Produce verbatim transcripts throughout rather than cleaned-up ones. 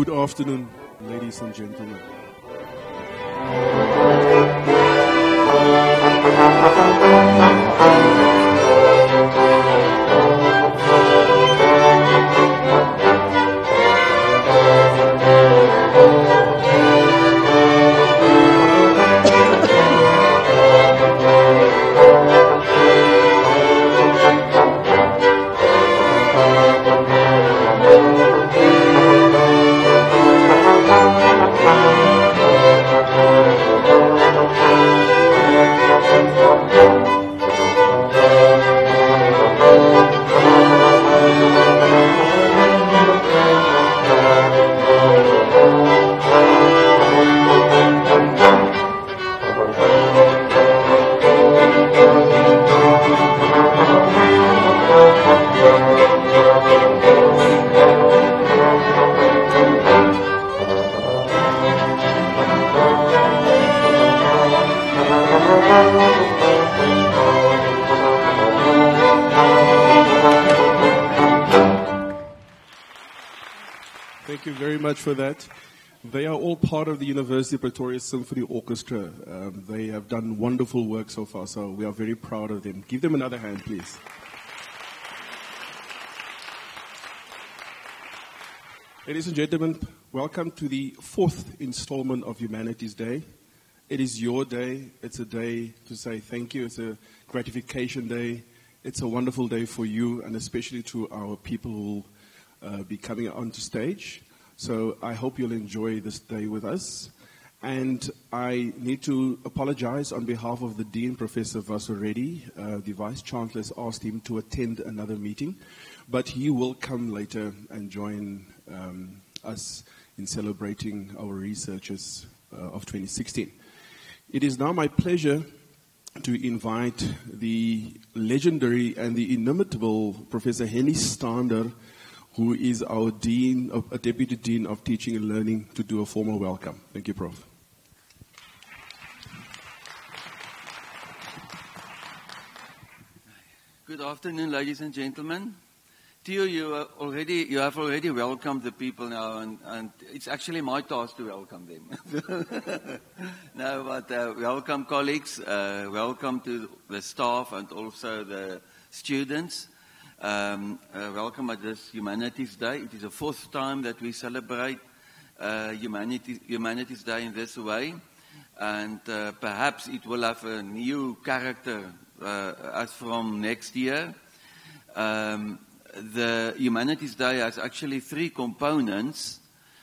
Good afternoon, ladies and gentlemen. Thank you very much for that. They are all part of the University of Pretoria Symphony Orchestra. Um, they have done wonderful work so far, so we are very proud of them. Give them another hand, please. Ladies and gentlemen, welcome to the fourth installment of Humanities Day. It is your day. It's a day to say thank you. It's a gratification day. It's a wonderful day for you, and especially to our people who will uh, be coming onto stage. So I hope you'll enjoy this day with us. And I need to apologize on behalf of the Dean, Professor Vasoredi. Uh, the Vice-Chancellor has asked him to attend another meeting, but he will come later and join um, us in celebrating our researchers uh, of twenty sixteen. It is now my pleasure to invite the legendary and the inimitable Professor Henny Stander, who is our Dean, of, a Deputy Dean of Teaching and Learning, to do a formal welcome. Thank you, Prof. Good afternoon, ladies and gentlemen. Theo, you, are already, you have already welcomed the people now, and, and it's actually my task to welcome them. No, but uh, welcome, colleagues. Uh, welcome to the staff and also the students. Um, uh, welcome at this Humanities Day. It is the fourth time that we celebrate uh, Humanities, Humanities Day in this way, and uh, perhaps it will have a new character uh, as from next year. Um, the Humanities Day has actually three components,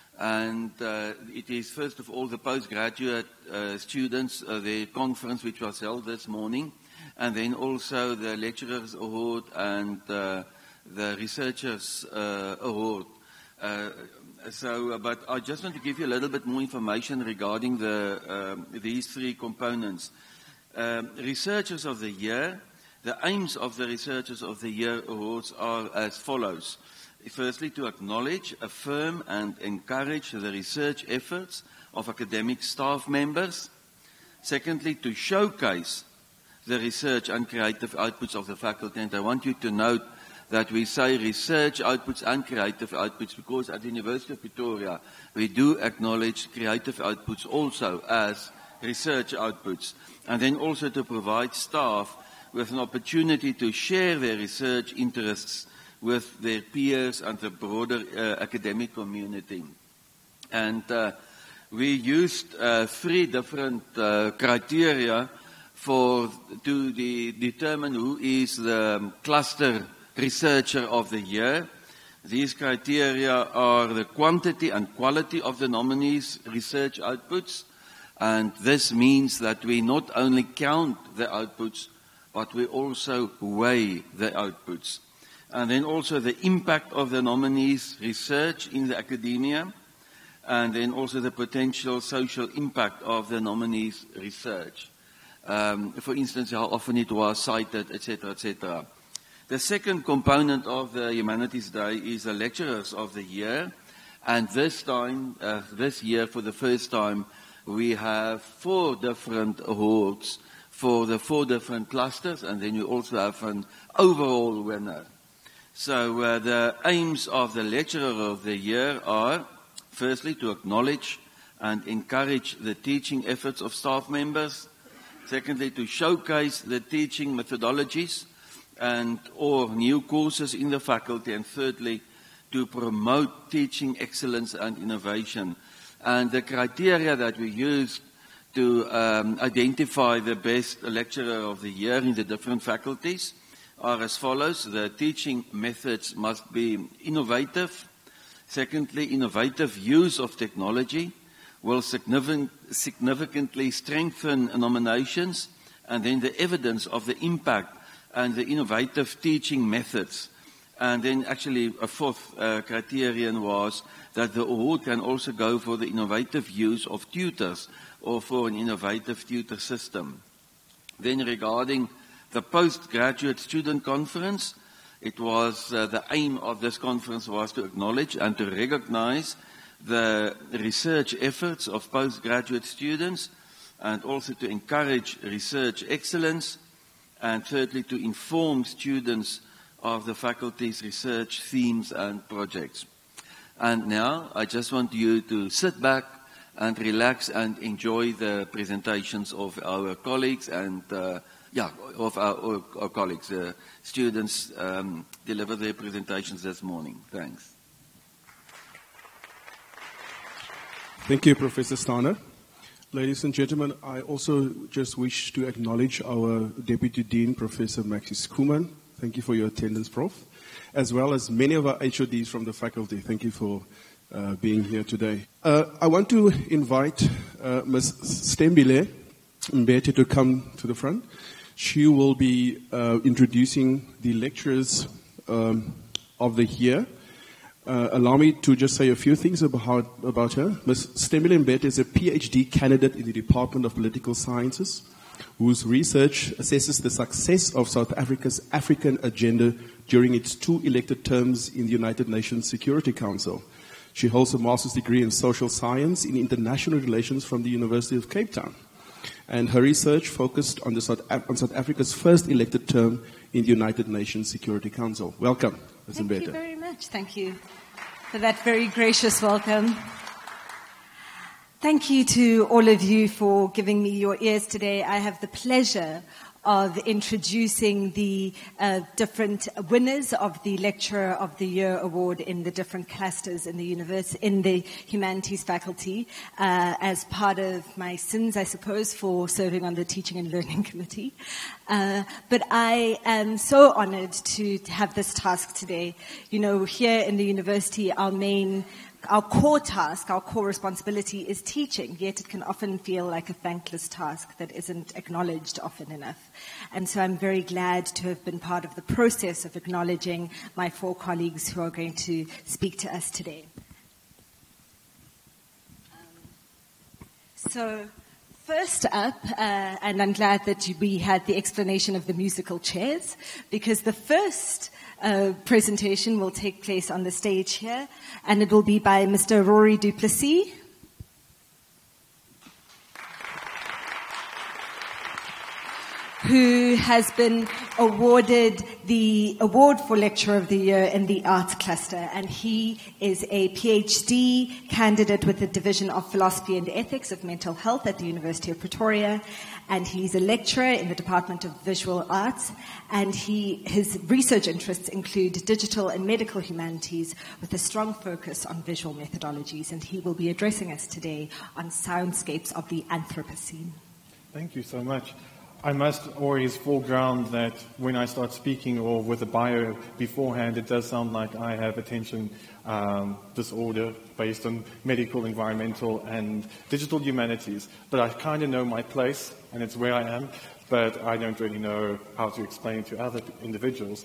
and uh, it is first of all the postgraduate uh, students, uh, the conference which was held this morning, and then also the Lecturers Award and uh, the Researchers uh, Award. Uh, so, uh, but I just want to give you a little bit more information regarding the, um, these three components. Um, Researchers of the Year, the aims of the Researchers of the Year Awards are as follows. Firstly, to acknowledge, affirm and encourage the research efforts of academic staff members. Secondly, to showcase the research and creative outputs of the faculty. And I want you to note that we say research outputs and creative outputs because at the University of Pretoria we do acknowledge creative outputs also as research outputs. And then also to provide staff with an opportunity to share their research interests with their peers and the broader uh, academic community. And uh, we used uh, three different uh, criteria for to de determine who is the cluster researcher of the year. These criteria are the quantity and quality of the nominees' research outputs, and this means that we not only count the outputs, but we also weigh the outputs. And then also the impact of the nominees' research in the academia, and then also the potential social impact of the nominees' research. Um, for instance, how often it was cited, et cetera, et cetera. The second component of the Humanities Day is the Lecturers of the Year, and this time, uh, this year, for the first time, we have four different awards for the four different clusters, and then we also have an overall winner. So uh, the aims of the Lecturer of the Year are Firstly, to acknowledge and encourage the teaching efforts of staff members. Secondly, to showcase the teaching methodologies and or new courses in the faculty. And thirdly, to promote teaching excellence and innovation. And the criteria that we used to um, identify the best lecturer of the year in the different faculties are as follows. The teaching methods must be innovative. Secondly, innovative use of technology will significant, significantly strengthen nominations, and then the evidence of the impact and the innovative teaching methods. And then actually a fourth uh, criterion was that the award can also go for the innovative use of tutors or for an innovative tutor system. Then regarding the postgraduate student conference, it was uh, the aim of this conference was to acknowledge and to recognize the research efforts of postgraduate students and also to encourage research excellence, and thirdly to inform students of the faculty's research themes and projects. And now I just want you to sit back and relax and enjoy the presentations of our colleagues and uh, yeah, of our, our colleagues. Uh, students um, deliver their presentations this morning. Thanks. Thank you, Professor Steyn. Ladies and gentlemen, I also just wish to acknowledge our Deputy Dean, Professor Maxis Kuman. Thank you for your attendance, Prof, as well as many of our H O Ds from the faculty. Thank you for uh, being here today. Uh, I want to invite uh, Miz Stembile Mbete to come to the front. She will be uh, introducing the lecturers um, of the year. Uh, allow me to just say a few things about, about her. Miz Stembile Mbete is a PhD candidate in the Department of Political Sciences, whose research assesses the success of South Africa's African agenda during its two elected terms in the United Nations Security Council. She holds a master's degree in social science in international relations from the University of Cape Town. And her research focused on, the South, on South Africa's first elected term in the United Nations Security Council. Welcome, Miz Thank Mbete. you very much. Thank you for that very gracious welcome. Thank you to all of you for giving me your ears today. I have the pleasure of introducing the uh, different winners of the Lecturer of the Year award in the different clusters in the universe, in the Humanities faculty, uh, as part of my sins, I suppose, for serving on the Teaching and Learning Committee. Uh, but I am so honored to have this task today. You know, here in the university, our main Our core task, our core responsibility is teaching, yet it can often feel like a thankless task that isn't acknowledged often enough. And so I'm very glad to have been part of the process of acknowledging my four colleagues who are going to speak to us today. Um, so first up, uh, and I'm glad that we had the explanation of the musical chairs, because the first Uh, presentation will take place on the stage here, and it will be by Mister Rory du Plessis. Who has been awarded the Award for Lecturer of the Year in the Arts Cluster. And he is a PhD candidate with the Division of Philosophy and Ethics of Mental Health at the University of Pretoria. And he's a lecturer in the Department of Visual Arts. And he, his research interests include digital and medical humanities with a strong focus on visual methodologies. And he will be addressing us today on soundscapes of the Anthropocene. Thank you so much. I must always foreground that when I start speaking or with a bio beforehand, it does sound like I have attention um, disorder based on medical, environmental, and digital humanities. But I kind of know my place, and it's where I am, but I don't really know how to explain it to other individuals.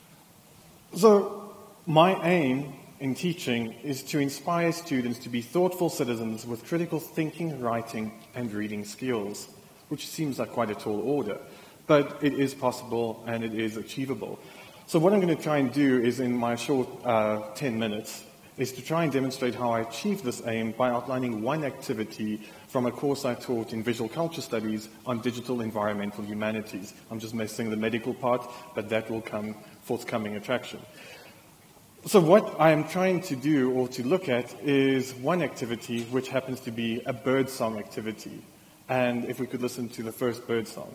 So my aim in teaching is to inspire students to be thoughtful citizens with critical thinking, writing, and reading skills, which seems like quite a tall order, but it is possible and it is achievable. So what I'm going to try and do is, in my short uh, ten minutes, is to try and demonstrate how I achieve this aim by outlining one activity from a course I taught in Visual Culture Studies on Digital Environmental Humanities. I'm just missing the medical part, but that will come forthcoming attraction. So what I'm trying to do or to look at is one activity which happens to be a bird song activity. And if we could listen to the first bird song.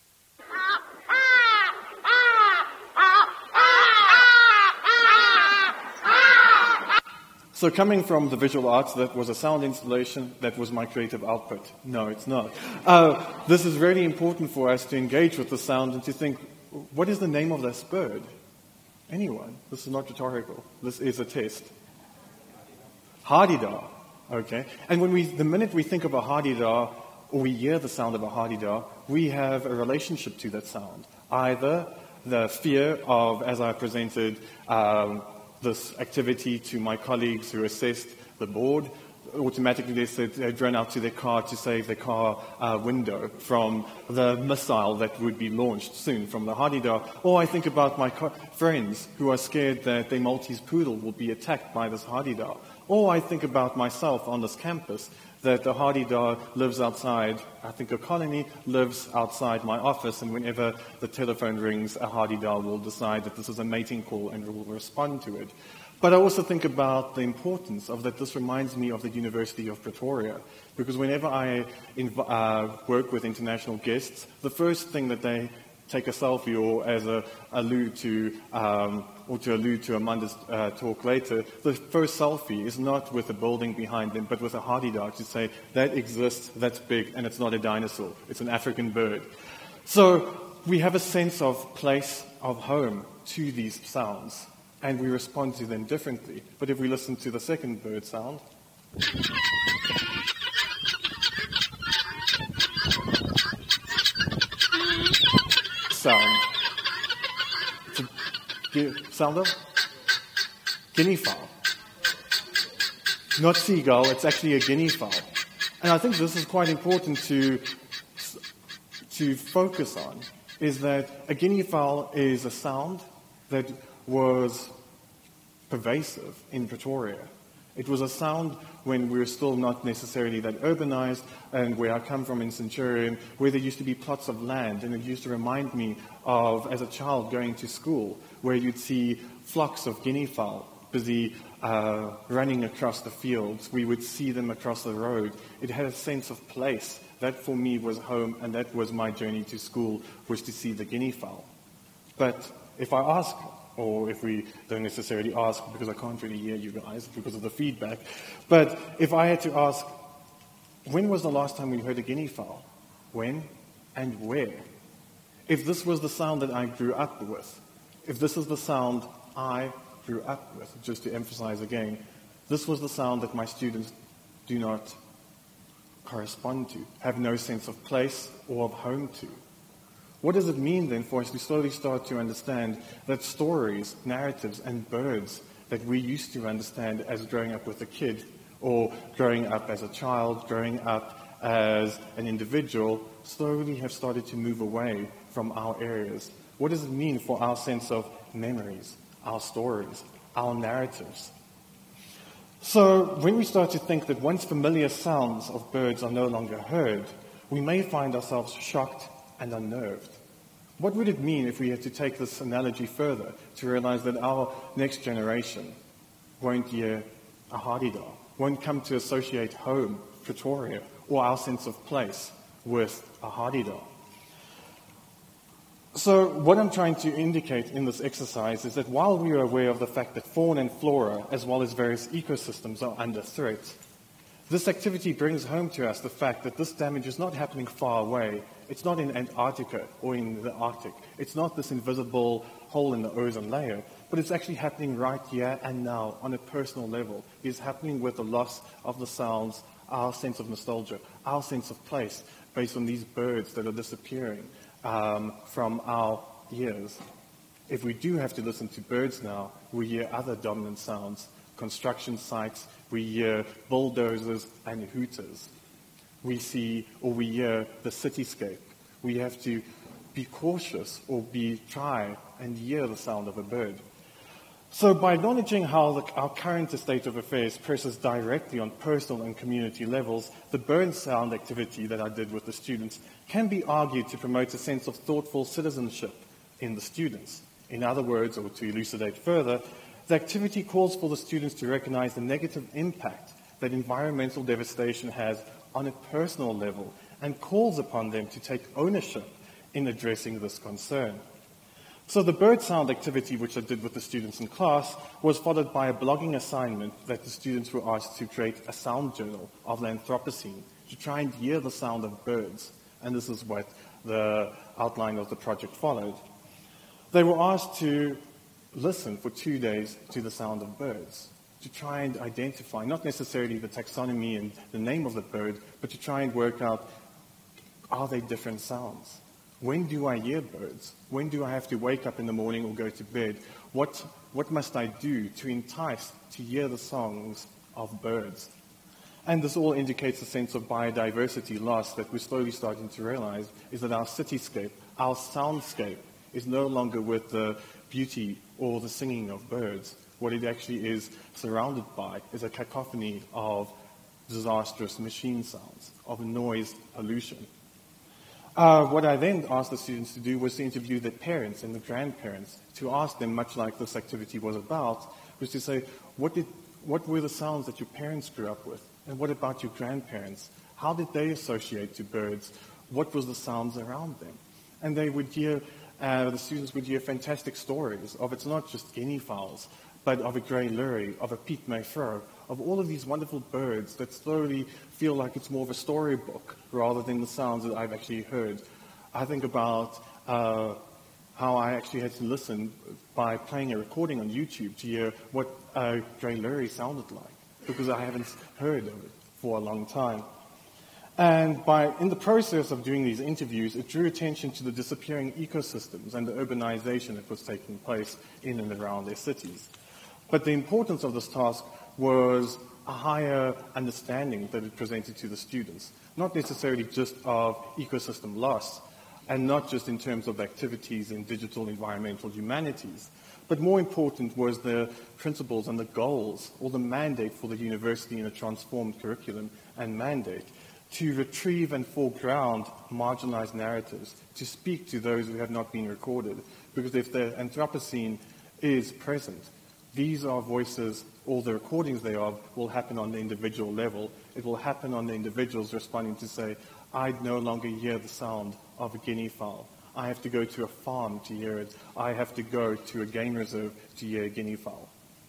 So coming from the visual arts, that was a sound installation, that was my creative output. No, it's not. Uh, this is really important for us to engage with the sound and to think, what is the name of this bird? Anyone? This is not rhetorical. This is a test. Hardy-dar. Okay. And when we, the minute we think of a hardy-dar, or we hear the sound of a hardy-dar, we have a relationship to that sound. Either the fear of, as I presented, um, this activity to my colleagues who assessed the board, automatically they said they ran out to their car to save their car uh, window from the missile that would be launched soon from the hardy-dar. Or I think about my co- friends who are scared that their Maltese poodle will be attacked by this hardy-dar. Or I think about myself on this campus, that the hardy-dar lives outside, I think a colony lives outside my office, and whenever the telephone rings, a hardy-dar will decide that this is a mating call and will respond to it. But I also think about the importance of that. This reminds me of the University of Pretoria, because whenever I inv- uh, work with international guests, the first thing that they take a selfie, or as a allude to, um, or to allude to Amanda's uh, talk later, the first selfie is not with the building behind them, but with a hardy-dar to say that exists, that's big, and it's not a dinosaur, it's an African bird. So we have a sense of place, of home to these sounds, and we respond to them differently. But if we listen to the second bird sound, sound, it's a gu- sound of guinea fowl. Not seagull, it's actually a guinea fowl. And I think this is quite important to, to focus on, is that a guinea fowl is a sound that was pervasive in Pretoria. It was a sound when we were still not necessarily that urbanized, and where I come from in Centurion, where there used to be plots of land, and it used to remind me of, as a child, going to school, where you'd see flocks of guinea fowl busy uh, running across the fields. We would see them across the road. It had a sense of place. That for me was home, and that was my journey to school, was to see the guinea fowl. But if I ask, or if we don't necessarily ask, because I can't really hear you guys because of the feedback, but if I had to ask, when was the last time we heard a guinea fowl? When and where? If this was the sound that I grew up with, if this is the sound I grew up with, just to emphasize again, this was the sound that my students do not correspond to, have no sense of place or of home to. What does it mean then for us to slowly start to understand that stories, narratives, and birds that we used to understand as growing up with a kid, or growing up as a child, growing up as an individual, slowly have started to move away from our areas? What does it mean for our sense of memories, our stories, our narratives? So when we start to think that once familiar sounds of birds are no longer heard, we may find ourselves shocked and unnerved. What would it mean if we had to take this analogy further to realize that our next generation won't hear a hardy-dar, won't come to associate home, Pretoria, or our sense of place with a hardy-dar? So what I'm trying to indicate in this exercise is that while we are aware of the fact that fauna and flora, as well as various ecosystems, are under threat, this activity brings home to us the fact that this damage is not happening far away. It's not in Antarctica or in the Arctic. It's not this invisible hole in the ozone layer, but it's actually happening right here and now on a personal level. It's happening with the loss of the sounds, our sense of nostalgia, our sense of place, based on these birds that are disappearing um, from our ears. If we do have to listen to birds now, we hear other dominant sounds, construction sites, we hear bulldozers and hooters. We see, or we hear the cityscape. We have to be cautious or be try and hear the sound of a bird. So by acknowledging how the, our current state of affairs presses directly on personal and community levels, the bird sound activity that I did with the students can be argued to promote a sense of thoughtful citizenship in the students. In other words, or to elucidate further, The activity calls for the students to recognize the negative impact that environmental devastation has on a personal level and calls upon them to take ownership in addressing this concern. So the bird sound activity, which I did with the students in class, was followed by a blogging assignment that the students were asked to create a sound journal of the Anthropocene to try and hear the sound of birds. And this is what the outline of the project followed. They were asked to listen for two days to the sound of birds, to try and identify, not necessarily the taxonomy and the name of the bird, but to try and work out, are they different sounds? When do I hear birds? When do I have to wake up in the morning or go to bed? What, what must I do to entice to hear the songs of birds? And this all indicates a sense of biodiversity loss that we're slowly starting to realize is that our cityscape, our soundscape, is no longer with the beauty or the singing of birds. What it actually is surrounded by is a cacophony of disastrous machine sounds, of noise pollution. Uh, what I then asked the students to do was to interview their parents and the grandparents, to ask them, much like this activity was about, was to say, what, did, what were the sounds that your parents grew up with? And what about your grandparents? How did they associate to birds? What was the sounds around them? And they would hear, uh, the students would hear fantastic stories of it's not just guinea fowls, but of a grey lory, of a Piet Meiffreur, of all of these wonderful birds that slowly feel like it's more of a storybook rather than the sounds that I've actually heard. I think about uh, how I actually had to listen by playing a recording on YouTube to hear what a grey lory sounded like, because I haven't heard of it for a long time. And by, in the process of doing these interviews, it drew attention to the disappearing ecosystems and the urbanization that was taking place in and around their cities. But the importance of this task was a higher understanding that it presented to the students, not necessarily just of ecosystem loss, and not just in terms of activities in digital environmental humanities, but more important was the principles and the goals, or the mandate for the university in a transformed curriculum and mandate, to retrieve and foreground marginalized narratives, to speak to those who have not been recorded. Because if the Anthropocene is present, these are voices, all the recordings thereof will happen on the individual level. It will happen on the individuals responding to say, I no longer hear the sound of a guinea fowl. I have to go to a farm to hear it. I have to go to a game reserve to hear a guinea fowl.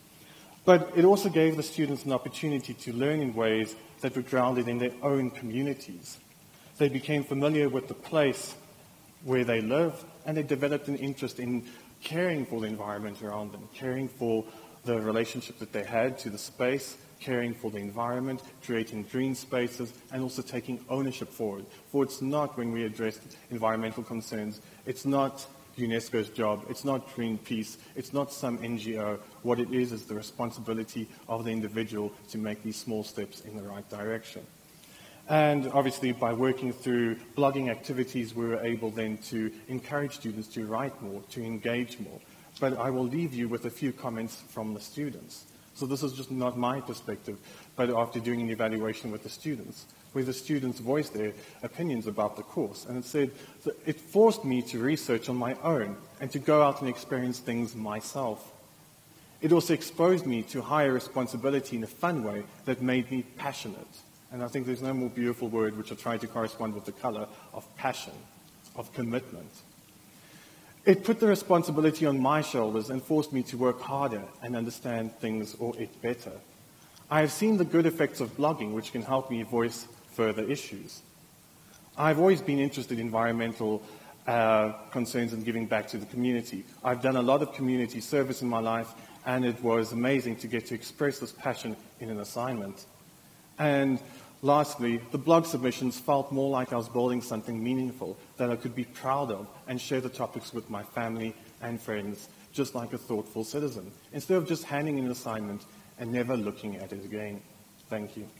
But it also gave the students an opportunity to learn in ways that were grounded in their own communities. They became familiar with the place where they live, and they developed an interest in caring for the environment around them, caring for the relationship that they had to the space, caring for the environment, creating green spaces, and also taking ownership for it. For it's not, when we address environmental concerns, it's not UNESCO's job, it's not Greenpeace, it's not some N G O. What it is is the responsibility of the individual to make these small steps in the right direction. And obviously, by working through blogging activities, we were able then to encourage students to write more, to engage more. But I will leave you with a few comments from the students. So this is just not my perspective, but after doing an evaluation with the students, where the students voiced their opinions about the course. And it said that it forced me to research on my own and to go out and experience things myself. It also exposed me to higher responsibility in a fun way that made me passionate. And I think there's no more beautiful word which will try to correspond with the color of passion, of commitment. It put the responsibility on my shoulders and forced me to work harder and understand things or it better. I have seen the good effects of blogging, which can help me voice further issues. I've always been interested in environmental uh, concerns and giving back to the community. I've done a lot of community service in my life, and it was amazing to get to express this passion in an assignment. And lastly, the blog submissions felt more like I was building something meaningful that I could be proud of and share the topics with my family and friends, just like a thoughtful citizen, instead of just handing in an assignment and never looking at it again. Thank you.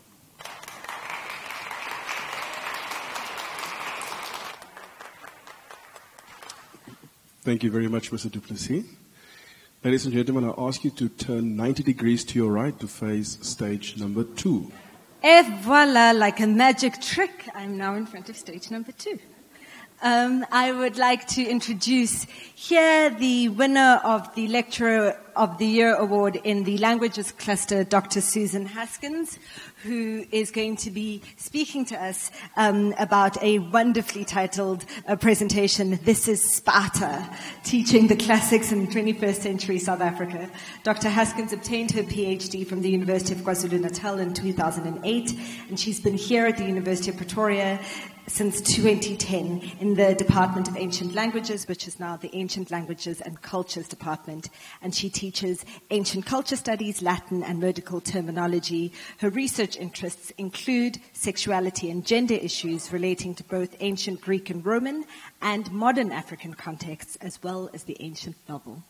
Thank you very much, Mister du Plessis. Ladies and gentlemen, I ask you to turn ninety degrees to your right to face stage number two. Et voila, like a magic trick, I'm now in front of stage number two. Um, I would like to introduce here the winner of the Lecturer of the Year Award in the Languages Cluster, Doctor Susan Haskins, who is going to be speaking to us um, about a wonderfully titled uh, presentation, This is Sparta, Teaching the Classics in twenty-first Century South Africa. Doctor Haskins obtained her PhD from the University of KwaZulu-Natal in two thousand eight, and she's been here at the University of Pretoria since twenty ten in the Department of Ancient Languages, which is now the Ancient Languages and Cultures Department. And she teaches ancient culture studies, Latin and medical terminology. Her research interests include sexuality and gender issues relating to both ancient Greek and Roman and modern African contexts, as well as the ancient novel.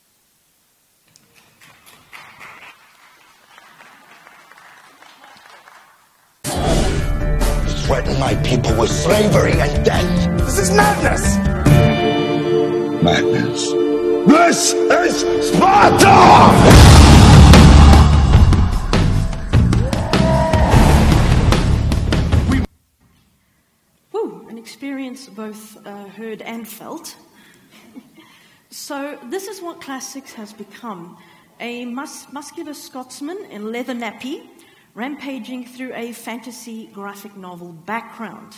Threaten my people with slavery and death. This is madness! Madness. This is Sparta! Woo, an experience both uh, heard and felt. So this is what classics has become. A mus muscular Scotsman in leather nappy rampaging through a fantasy graphic novel background.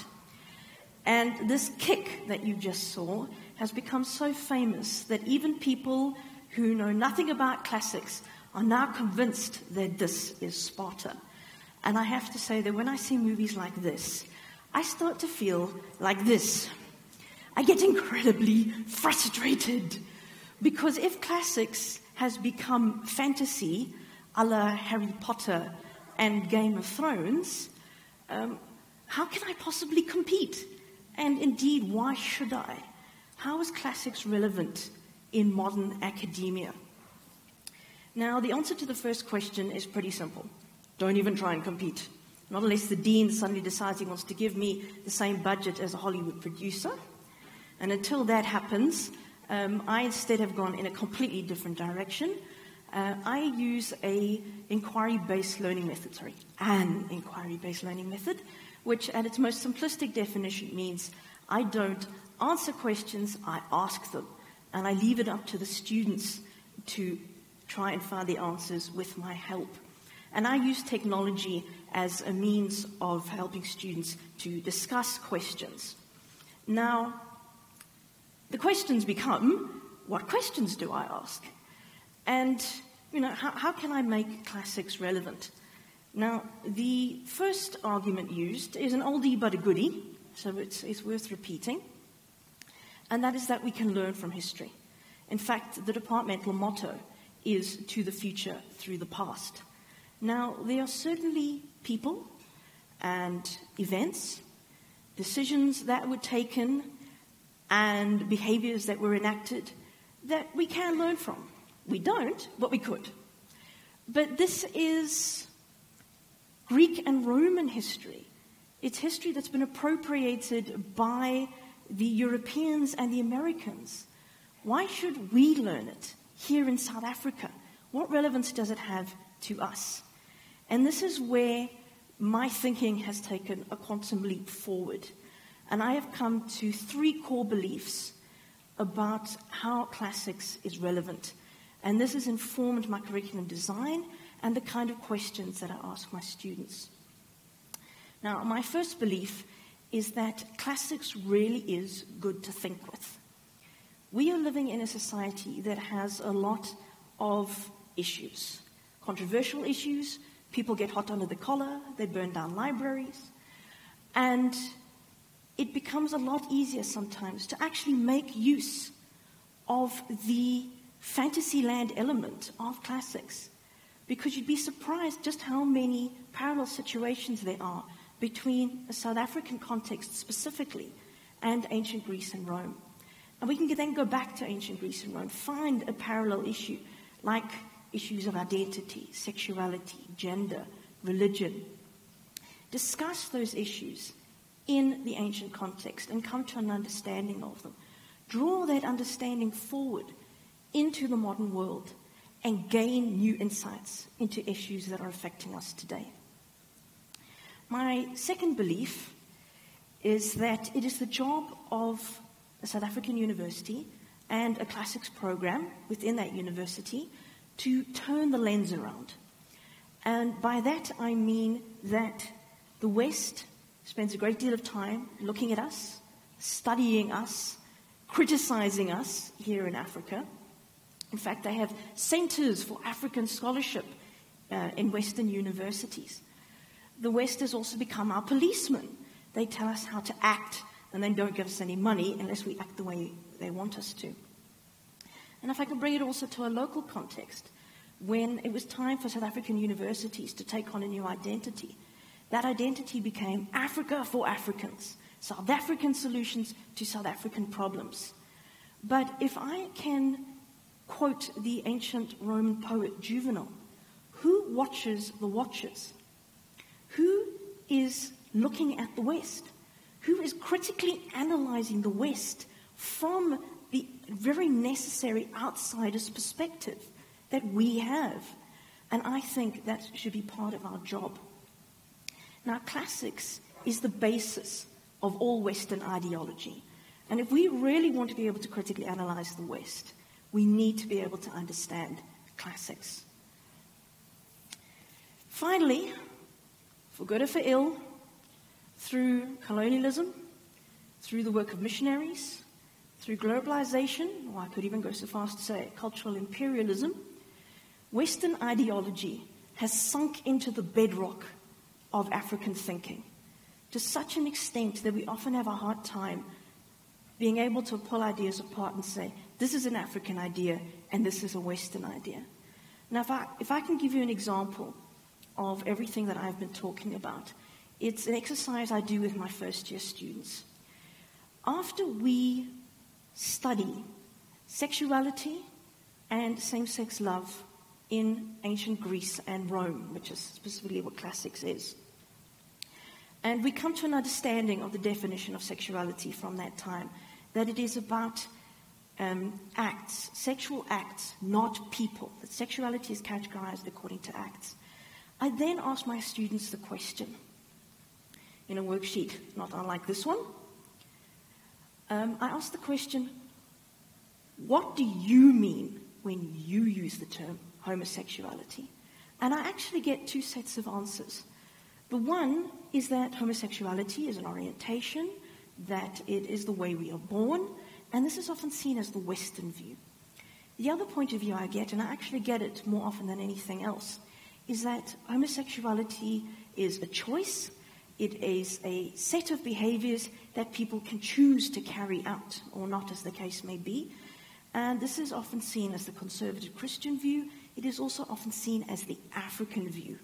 And this kick that you just saw has become so famous that even people who know nothing about classics are now convinced that this is Sparta. And I have to say that when I see movies like this, I start to feel like this. I get incredibly frustrated, because if classics has become fantasy a la Harry Potter and Game of Thrones, um, how can I possibly compete? And indeed, why should I? How is classics relevant in modern academia? Now, the answer to the first question is pretty simple. Don't even try and compete. Not unless the dean suddenly decides he wants to give me the same budget as a Hollywood producer. And until that happens, um, I instead have gone in a completely different direction. Uh, I use a inquiry-based learning method, sorry, an inquiry-based learning method, which at its most simplistic definition means I don't answer questions, I ask them, and I leave it up to the students to try and find the answers with my help. And I use technology as a means of helping students to discuss questions. Now, the questions become, what questions do I ask? And, you know, how, how can I make classics relevant? Now, the first argument used is an oldie but a goodie, so it's, it's worth repeating, and that is that we can learn from history. In fact, the departmental motto is to the future through the past. Now, there are certainly people and events, decisions that were taken, and behaviors that were enacted that we can learn from. We don't, but we could. But this is Greek and Roman history. It's history that's been appropriated by the Europeans and the Americans. Why should we learn it here in South Africa? What relevance does it have to us? And this is where my thinking has taken a quantum leap forward. And I have come to three core beliefs about how classics is relevant. And this has informed my curriculum design and the kind of questions that I ask my students. Now, my first belief is that classics really is good to think with. We are living in a society that has a lot of issues, controversial issues. People get hot under the collar, they burn down libraries, and it becomes a lot easier sometimes to actually make use of the Fantasyland element of classics, because you'd be surprised just how many parallel situations there are between a South African context specifically and ancient Greece and Rome. And we can then go back to ancient Greece and Rome, find a parallel issue like issues of identity, sexuality, gender, religion. Discuss those issues in the ancient context and come to an understanding of them. Draw that understanding forward into the modern world and gain new insights into issues that are affecting us today. My second belief is that it is the job of a South African university and a classics program within that university to turn the lens around. And by that I mean that the West spends a great deal of time looking at us, studying us, criticizing us here in Africa. In fact, they have centers for African scholarship uh, in Western universities. The West has also become our policeman. They tell us how to act, and then don't give us any money unless we act the way they want us to. And if I can bring it also to a local context, when it was time for South African universities to take on a new identity, that identity became Africa for Africans, South African solutions to South African problems. But if I can quote the ancient Roman poet Juvenal, who watches the watchers? Who is looking at the West? Who is critically analyzing the West from the very necessary outsider's perspective that we have? And I think that should be part of our job. Now, classics is the basis of all Western ideology. And if we really want to be able to critically analyze the West, we need to be able to understand classics. Finally, for good or for ill, through colonialism, through the work of missionaries, through globalization, or I could even go so far as to say cultural imperialism, Western ideology has sunk into the bedrock of African thinking to such an extent that we often have a hard time being able to pull ideas apart and say, this is an African idea and this is a Western idea. Now, if I, if I can give you an example of everything that I've been talking about, it's an exercise I do with my first-year students. After we study sexuality and same-sex love in ancient Greece and Rome, which is specifically what classics is, and we come to an understanding of the definition of sexuality from that time, that it is about um, acts, sexual acts, not people. That sexuality is categorized according to acts. I then ask my students the question, in a worksheet not unlike this one. Um, I ask the question, what do you mean when you use the term homosexuality? And I actually get two sets of answers. The one is that homosexuality is an orientation, that it is the way we are born, and this is often seen as the Western view. The other point of view I get, and I actually get it more often than anything else, is that homosexuality is a choice, it is a set of behaviors that people can choose to carry out, or not, as the case may be. And this is often seen as the conservative Christian view. It is also often seen as the African view.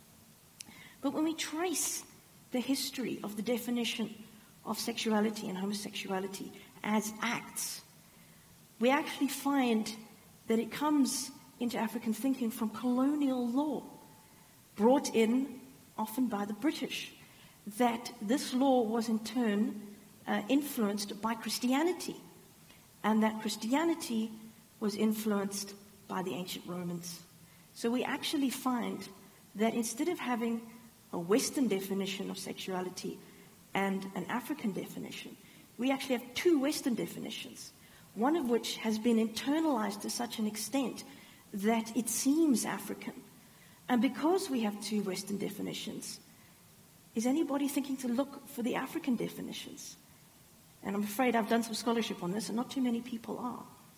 But when we trace the history of the definition of sexuality and homosexuality as acts, we actually find that it comes into African thinking from colonial law, brought in often by the British, that this law was in turn uh, influenced by Christianity, and that Christianity was influenced by the ancient Romans. So we actually find that instead of having a Western definition of sexuality and an African definition, we actually have two Western definitions, one of which has been internalized to such an extent that it seems African. And because we have two Western definitions, is anybody thinking to look for the African definitions? And I'm afraid I've done some scholarship on this, and not too many people are.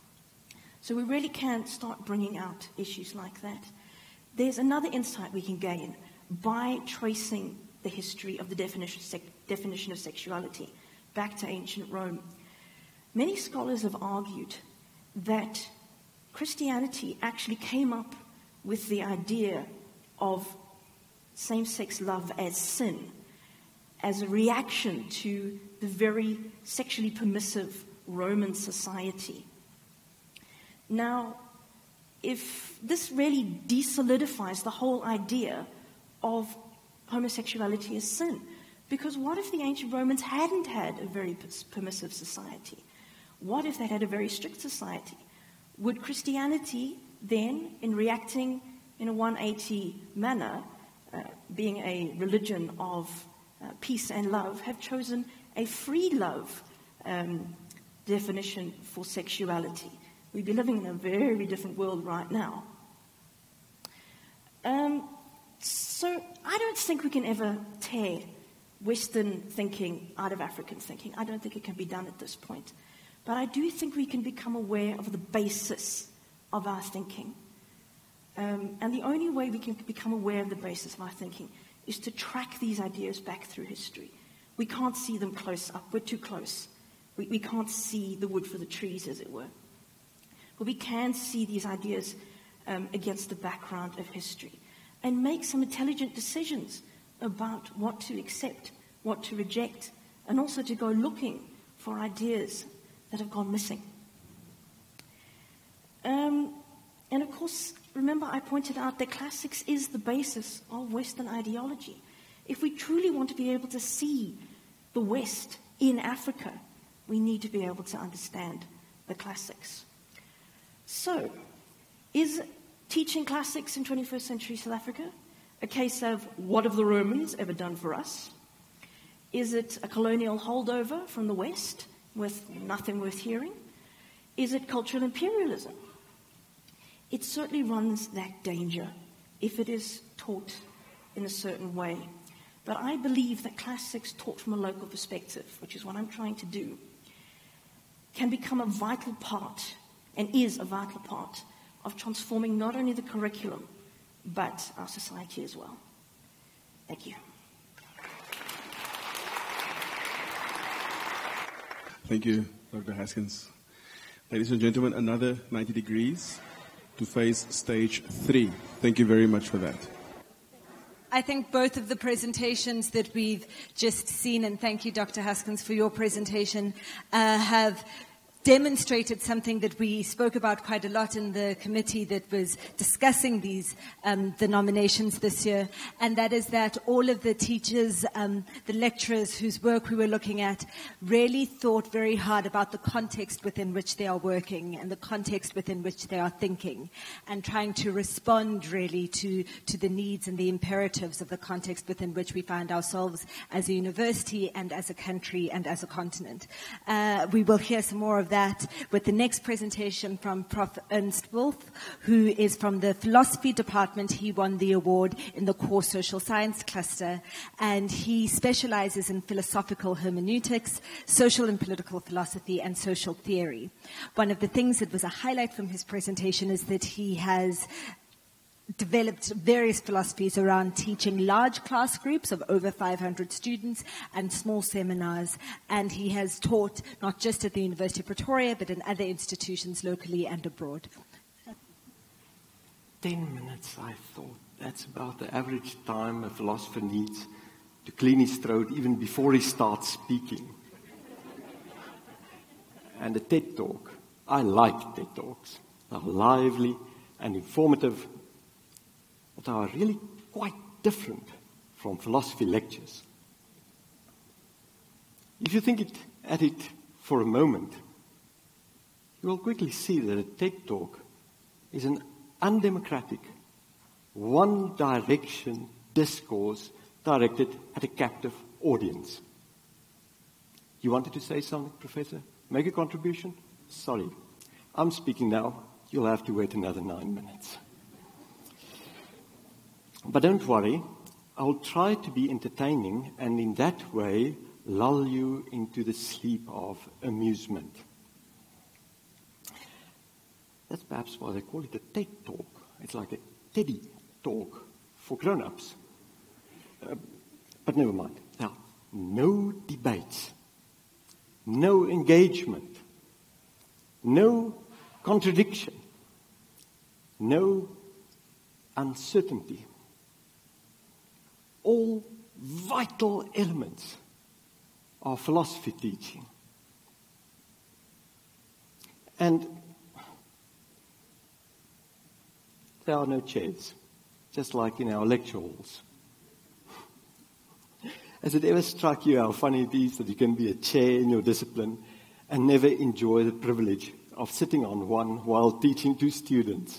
So we really can start bringing out issues like that. There's another insight we can gain by tracing the history of the definition, sec- definition of sexuality back to ancient Rome. Many scholars have argued that Christianity actually came up with the idea of same-sex love as sin, as a reaction to the very sexually permissive Roman society. Now, if this really desolidifies the whole idea of homosexuality as sin, because what if the ancient Romans hadn't had a very permissive society? What if they had a very strict society? Would Christianity then, in reacting in a one eighty manner, uh, being a religion of uh, peace and love, have chosen a free love um, definition for sexuality. We'd be living in a very different world right now. Um, so I don't think we can ever tear Western thinking out of African thinking. I don't think it can be done at this point. But I do think we can become aware of the basis of our thinking. Um, and the only way we can become aware of the basis of our thinking is to track these ideas back through history. We can't see them close up. We're too close. We, we can't see the wood for the trees, as it were. But we can see these ideas um, against the background of history and make some intelligent decisions about what to accept, what to reject, and also to go looking for ideas that have gone missing. Um, and of course, remember I pointed out that classics is the basis of Western ideology. If we truly want to be able to see the West in Africa, we need to be able to understand the classics. So, is teaching classics in twenty-first century South Africa a case of what have the Romans ever done for us? Is it a colonial holdover from the West with nothing worth hearing? Is it cultural imperialism? It certainly runs that danger if it is taught in a certain way. But I believe that classics taught from a local perspective, which is what I'm trying to do, can become a vital part, and is a vital part, of transforming not only the curriculum, but our society as well. Thank you. Thank you, Doctor Haskins. Ladies and gentlemen, another ninety degrees to face stage three. Thank you very much for that. I think both of the presentations that we've just seen, and thank you, Doctor Haskins, for your presentation, uh, have demonstrated something that we spoke about quite a lot in the committee that was discussing these um, the nominations this year, and that is that all of the teachers, um, the lecturers whose work we were looking at, really thought very hard about the context within which they are working and the context within which they are thinking, and trying to respond really to, to the needs and the imperatives of the context within which we find ourselves as a university and as a country and as a continent. Uh, we will hear some more of that that with the next presentation from Professor Ernst Wolff, who is from the philosophy department. He won the award in the core social science cluster, and he specializes in philosophical hermeneutics, social and political philosophy, and social theory. One of the things that was a highlight from his presentation is that he has developed various philosophies around teaching large class groups of over five hundred students and small seminars, and he has taught not just at the University of Pretoria but in other institutions locally and abroad. Ten minutes, I thought. That's about the average time a philosopher needs to clean his throat even before he starts speaking. And a TED Talk. I like TED Talks. They're lively and informative, but are really quite different from philosophy lectures. If you think it, at it for a moment, you will quickly see that a TED Talk is an undemocratic, one-direction discourse directed at a captive audience. You wanted to say something, Professor? Make a contribution? Sorry. I'm speaking now. You'll have to wait another nine minutes. But don't worry, I'll try to be entertaining and in that way lull you into the sleep of amusement. That's perhaps why they call it a TED Talk. It's like a Teddy Talk for grown-ups. Uh, but never mind. Now, no debates, no engagement, no contradiction, no uncertainty. All vital elements of philosophy teaching. And there are no chairs, just like in our lecture halls. Has it ever struck you how funny it is that you can be a chair in your discipline and never enjoy the privilege of sitting on one while teaching to students?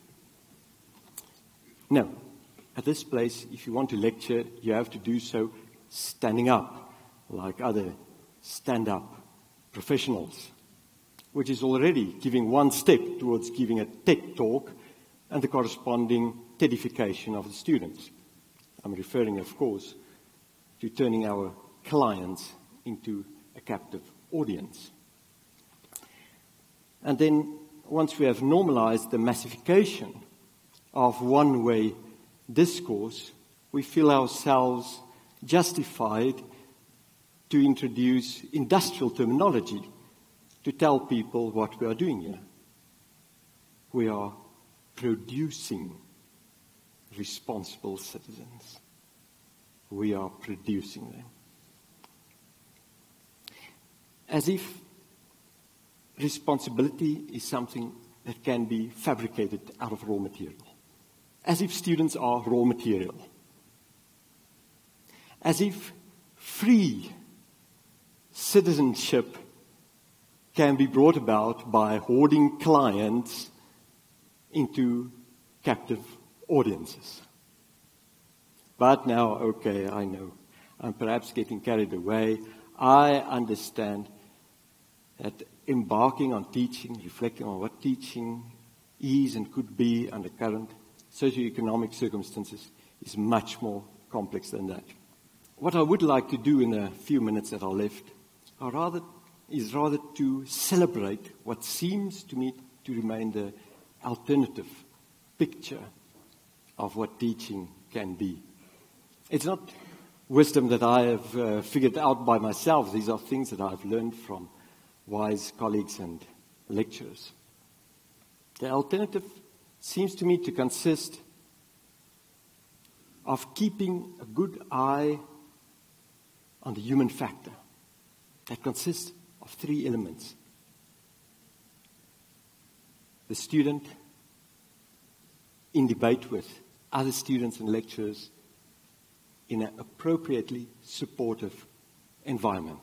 No. At this place, if you want to lecture, you have to do so standing up, like other stand-up professionals, which is already giving one step towards giving a TED talk and the corresponding TEDification of the students. I'm referring, of course, to turning our clients into a captive audience. And then, once we have normalized the massification of one-way discourse, we feel ourselves justified to introduce industrial terminology to tell people what we are doing here. We are producing responsible citizens. We are producing them. As if responsibility is something that can be fabricated out of raw material. As if students are raw material. As if free citizenship can be brought about by hoarding clients into captive audiences. But now, okay, I know, I'm perhaps getting carried away. I understand that embarking on teaching, reflecting on what teaching is and could be under current socioeconomic circumstances is much more complex than that. What I would like to do in the few minutes that are left are rather, is rather to celebrate what seems to me to remain the alternative picture of what teaching can be. It's not wisdom that I have uh, figured out by myself. These are things that I've learned from wise colleagues and lecturers. The alternative seems to me to consist of keeping a good eye on the human factor. That consists of three elements. The student in debate with other students and lecturers in an appropriately supportive environment.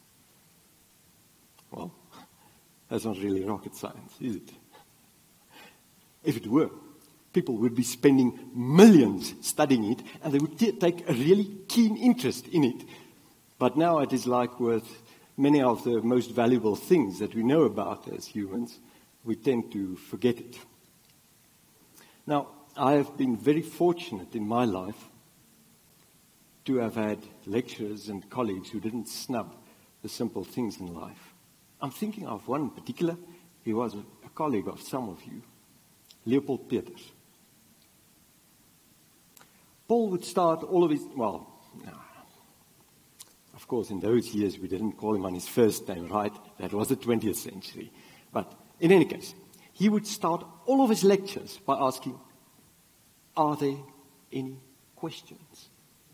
Well, that's not really rocket science, is it? If it were, people would be spending millions studying it, and they would t- take a really keen interest in it. But now it is like with many of the most valuable things that we know about as humans, we tend to forget it. Now, I have been very fortunate in my life to have had lecturers and colleagues who didn't snub the simple things in life. I'm thinking of one in particular. He was a, a colleague of some of you, Leopold Peters. Paul would start all of his, well, of course, in those years we didn't call him on his first name, right? That was the twentieth century. But in any case, he would start all of his lectures by asking, are there any questions?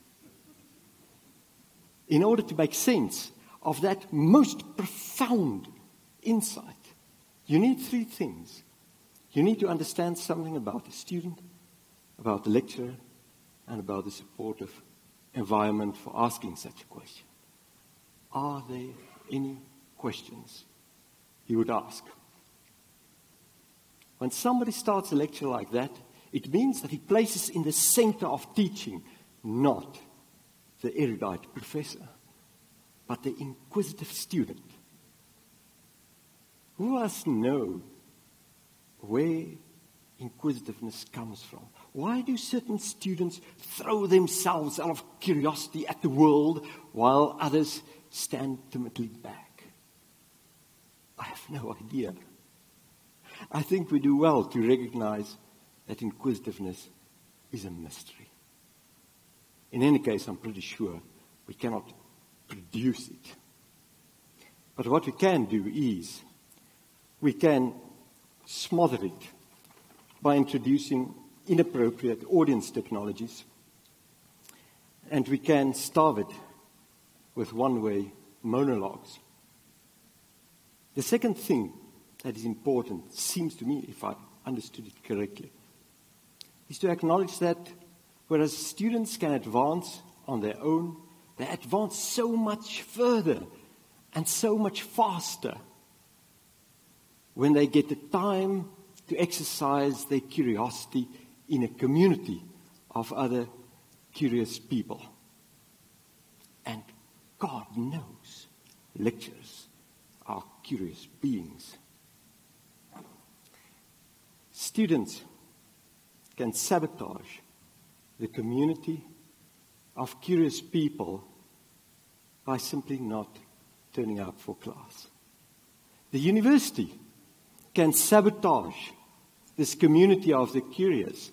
In order to make sense of that most profound insight, you need three things. You need to understand something about the student, about the lecturer, and about the supportive environment for asking such a question. Are there any questions? He would ask. When somebody starts a lecture like that, it means that he places in the center of teaching not the erudite professor, but the inquisitive student. Who of us know where inquisitiveness comes from? Why do certain students throw themselves out of curiosity at the world while others stand timidly back? I have no idea. I think we do well to recognize that inquisitiveness is a mystery. In any case, I'm pretty sure we cannot produce it. But what we can do is we can smother it by introducing inappropriate audience technologies, and we can starve it with one-way monologues. The second thing that is important, seems to me, if I understood it correctly, is to acknowledge that whereas students can advance on their own, they advance so much further and so much faster when they get the time to exercise their curiosity in a community of other curious people. And God knows lecturers are curious beings. Students can sabotage the community of curious people by simply not turning up for class. The university can sabotage this community of the curious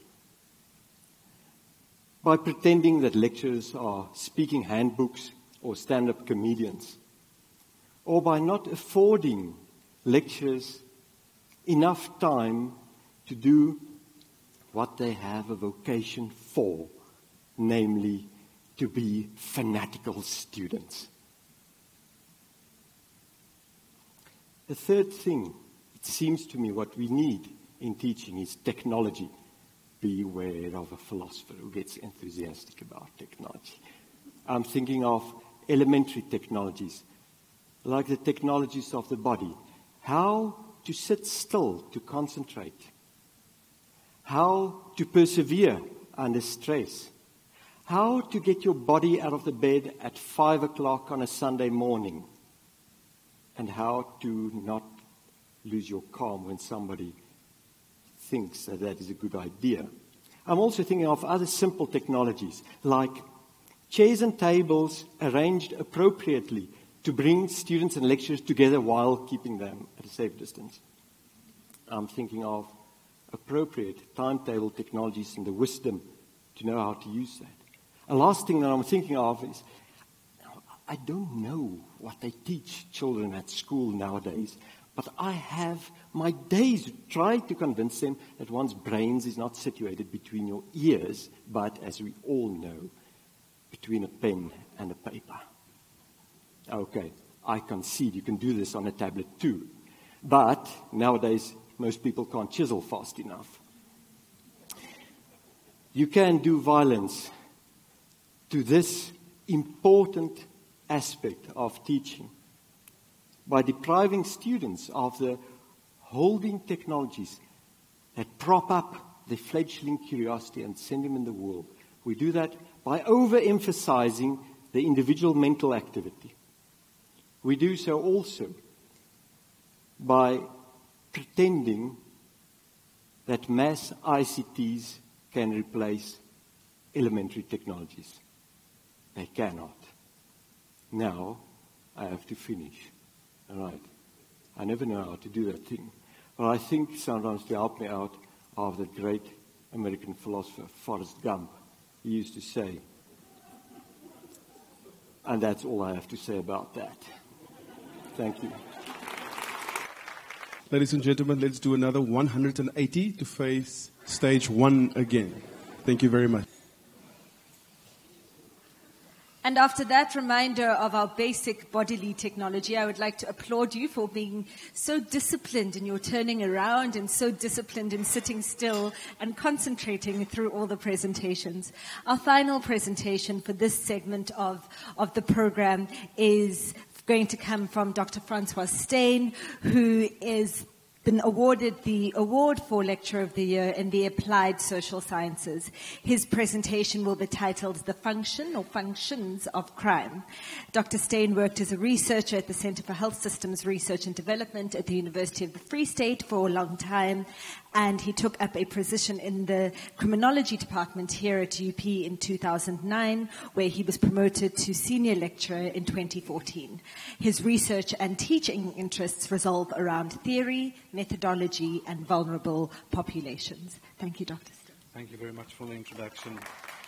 by pretending that lecturers are speaking handbooks or stand-up comedians, or by not affording lecturers enough time to do what they have a vocation for, namely to be fanatical students. The third thing, it seems to me, what we need in teaching is technology. Beware of a philosopher who gets enthusiastic about technology. I'm thinking of elementary technologies, like the technologies of the body. How to sit still, to concentrate. How to persevere under stress. How to get your body out of the bed at five o'clock on a Sunday morning. And how to not lose your calm when somebody thinks that that is a good idea. I'm also thinking of other simple technologies, like chairs and tables arranged appropriately to bring students and lecturers together while keeping them at a safe distance. I'm thinking of appropriate timetable technologies and the wisdom to know how to use that. A last thing that I'm thinking of is, I don't know what they teach children at school nowadays, but I have my days trying to convince them that one's brains is not situated between your ears, but, as we all know, between a pen and a paper. Okay, I concede you can do this on a tablet too. But nowadays, most people can't chisel fast enough. You can do violence to this important aspect of teaching by depriving students of the holding technologies that prop up the fledgling curiosity and send them in the world. We do that by overemphasizing the individual mental activity. We do so also by pretending that mass I C Ts can replace elementary technologies. They cannot. Now, I have to finish. All right. I never know how to do that thing. But I think sometimes to help me out of the great American philosopher, Forrest Gump, he used to say, and that's all I have to say about that. Thank you. Ladies and gentlemen, let's do another one hundred eighty to face stage one again. Thank you very much. And after that reminder of our basic bodily technology, I would like to applaud you for being so disciplined in your turning around and so disciplined in sitting still and concentrating through all the presentations. Our final presentation for this segment of, of the program is going to come from Doctor Francois Steyn, who is been awarded the award for Lecturer of the Year in the Applied Social Sciences. His presentation will be titled The Function or Functions of Crime. Doctor Steyn worked as a researcher at the Center for Health Systems Research and Development at the University of the Free State for a long time, and he took up a position in the criminology department here at U P in two thousand nine, where he was promoted to senior lecturer in twenty fourteen. His research and teaching interests revolve around theory, methodology, and vulnerable populations. Thank you, Doctor Steyn. Thank you very much for the introduction.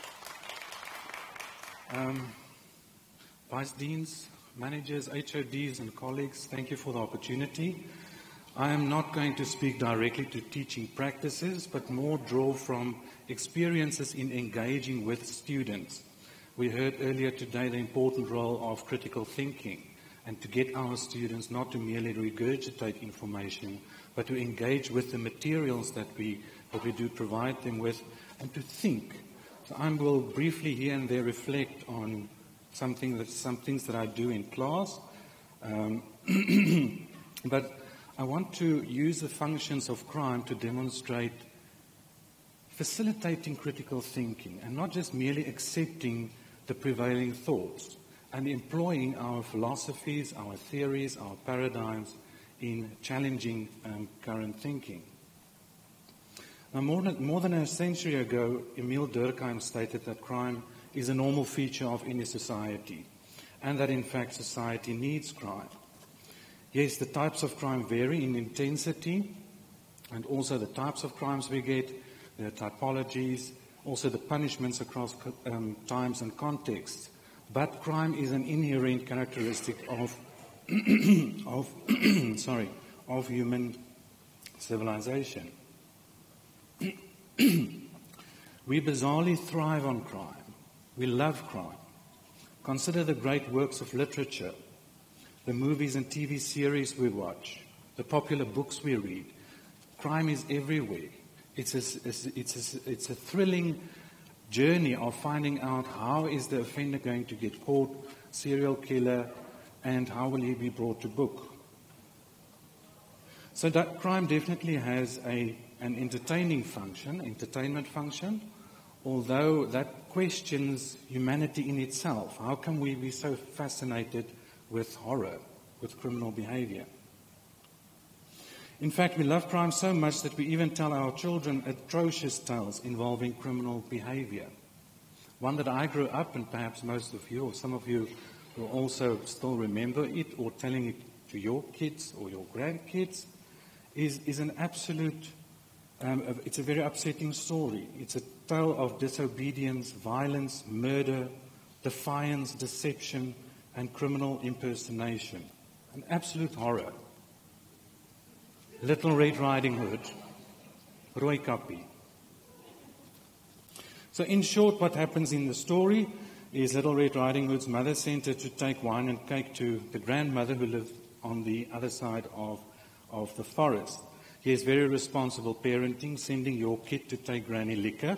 Um, Vice Deans, managers, H O Ds, and colleagues, thank you for the opportunity. I am not going to speak directly to teaching practices, but more draw from experiences in engaging with students. We heard earlier today the important role of critical thinking, and to get our students not to merely regurgitate information, but to engage with the materials that we, that we do provide them with, and to think. So I will briefly here and there reflect on something that, some things that I do in class, um, but I want to use the functions of crime to demonstrate facilitating critical thinking and not just merely accepting the prevailing thoughts. and employing our philosophies, our theories, our paradigms in challenging um, current thinking. Now, more than, more than a century ago, Emile Durkheim stated that crime is a normal feature of any society, and that in fact society needs crime. Yes, the types of crime vary in intensity, and also the types of crimes we get, the typologies, also the punishments across um, times and contexts. But crime is an inherent characteristic of, of, sorry, of human civilization. We bizarrely thrive on crime. We love crime. Consider the great works of literature, the movies and T V series we watch, the popular books we read. Crime is everywhere. It's a, it's a, it's a thrilling journey of finding out how is the offender going to get caught, serial killer, and how will he be brought to book. So that crime definitely has a, an entertaining function, entertainment function, although that questions humanity in itself. How can we be so fascinated with horror, with criminal behavior? In fact, we love crime so much that we even tell our children atrocious tales involving criminal behavior. One that I grew up, and perhaps most of you, or some of you, will also still remember it, or telling it to your kids or your grandkids, is, is an absolute, um, it's a very upsetting story. It's a tale of disobedience, violence, murder, defiance, deception, and criminal impersonation. An absolute horror. Little Red Riding Hood, Roy Kappie. So in short, what happens in the story is Little Red Riding Hood's mother sent her to take wine and cake to the grandmother who lived on the other side of, of the forest. Here's very responsible parenting, sending your kid to take granny liquor.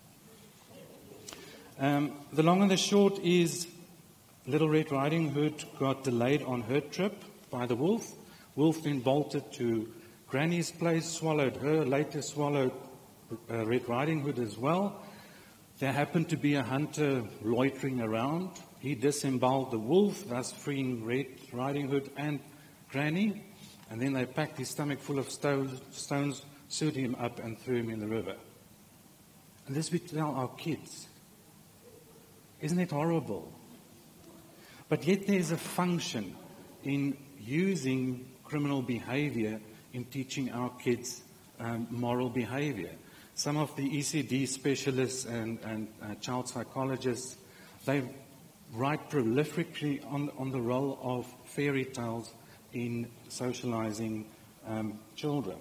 Um, the long and the short is Little Red Riding Hood got delayed on her trip by the Wolff. Wolff then bolted to Granny's place, swallowed her, later swallowed uh, Red Riding Hood as well. There happened to be a hunter loitering around. He disemboweled the wolf, thus freeing Red Riding Hood and Granny. And then they packed his stomach full of stones, stones, sewed him up and threw him in the river. And this we tell our kids. Isn't it horrible? But yet there's a function in using criminal behavior in teaching our kids um, moral behavior. Some of the E C D specialists and, and uh, child psychologists, they write prolifically on, on the role of fairy tales in socializing um, children.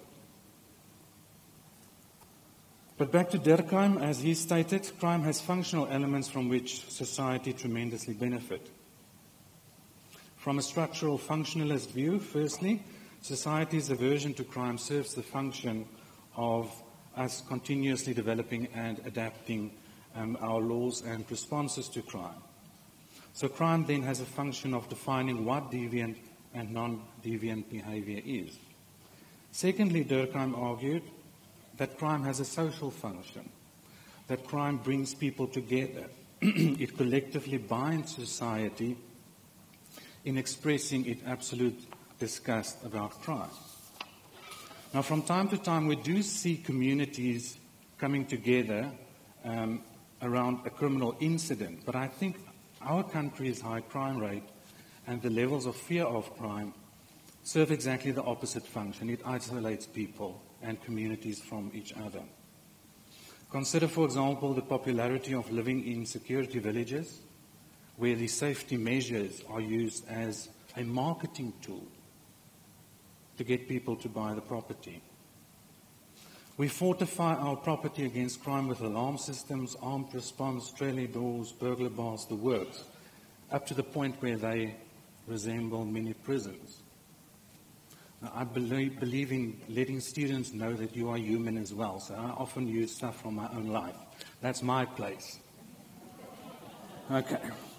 But back to Durkheim, as he stated, crime has functional elements from which society tremendously benefit. From a structural functionalist view, firstly, society's aversion to crime serves the function of us continuously developing and adapting um, our laws and responses to crime. So crime then has a function of defining what deviant and non-deviant behavior is. Secondly, Durkheim argued that crime has a social function, that crime brings people together. It collectively binds society in expressing its absolute disgust about crime. Now, from time to time, we do see communities coming together um, around a criminal incident, but I think our country's high crime rate and the levels of fear of crime serve exactly the opposite function. It isolates people and communities from each other. Consider, for example, the popularity of living in security villages, where the safety measures are used as a marketing tool to get people to buy the property. We fortify our property against crime with alarm systems, armed response, trailer doors, burglar bars, the works, up to the point where they resemble mini prisons. Now, I believe, believe in letting students know that you are human as well, so I often use stuff from my own life. That's my place. Okay.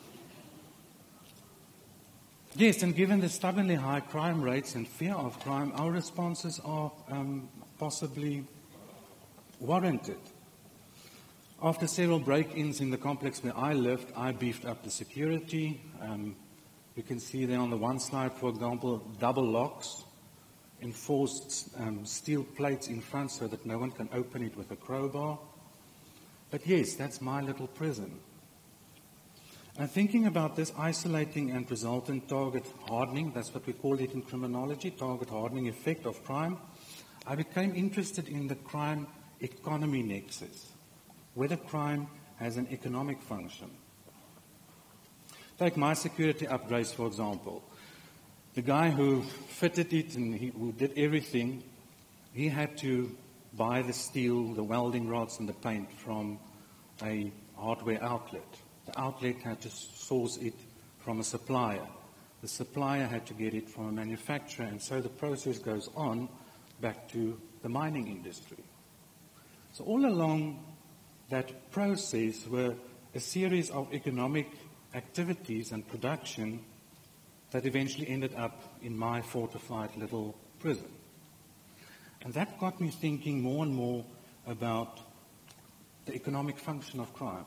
Yes, and given the stubbornly high crime rates and fear of crime, our responses are um, possibly warranted. After several break-ins in the complex where I lived, I beefed up the security. Um, you can see there on the one slide, for example, double locks, enforced um, steel plates in front so that no one can open it with a crowbar. But yes, that's my little prison. And thinking about this isolating and resultant target hardening, that's what we call it in criminology, target hardening effect of crime, I became interested in the crime economy nexus, whether crime has an economic function. Take my security upgrades, for example. The guy who fitted it and he, who did everything, he had to buy the steel, the welding rods and the paint from a hardware outlet. The outlet had to source it from a supplier. The supplier had to get it from a manufacturer, and so the process goes on back to the mining industry. So all along that process were a series of economic activities and production that eventually ended up in my fortified little prison. And that got me thinking more and more about the economic function of crime.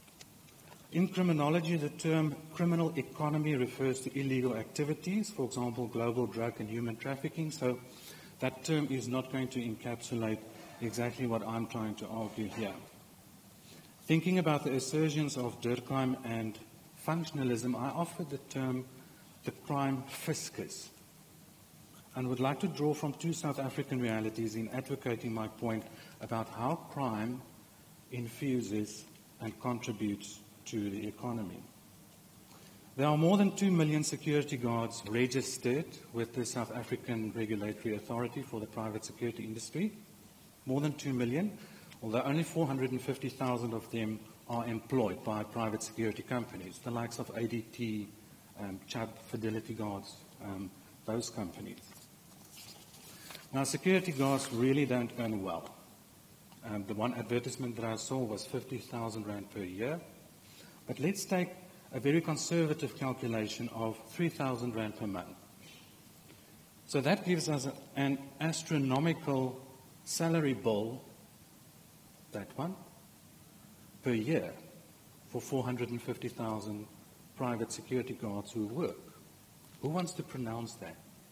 In criminology, the term criminal economy refers to illegal activities, for example, global drug and human trafficking. So that term is not going to encapsulate exactly what I'm trying to argue here. Thinking about the assertions of Durkheim and functionalism, I offered the term the crime fiscus, and would like to draw from two South African realities in advocating my point about how crime infuses and contributes to the economy. There are more than two million security guards registered with the South African Regulatory Authority for the private security industry. More than two million, although only four hundred fifty thousand of them are employed by private security companies, the likes of A D T, um, Chubb, Fidelity Guards, um, those companies. Now, security guards really don't earn well. Um, the one advertisement that I saw was fifty thousand rand per year. But let's take a very conservative calculation of three thousand rand per month. So that gives us a, an astronomical salary bill, that one, per year for four hundred fifty thousand private security guards who work. Who wants to pronounce that?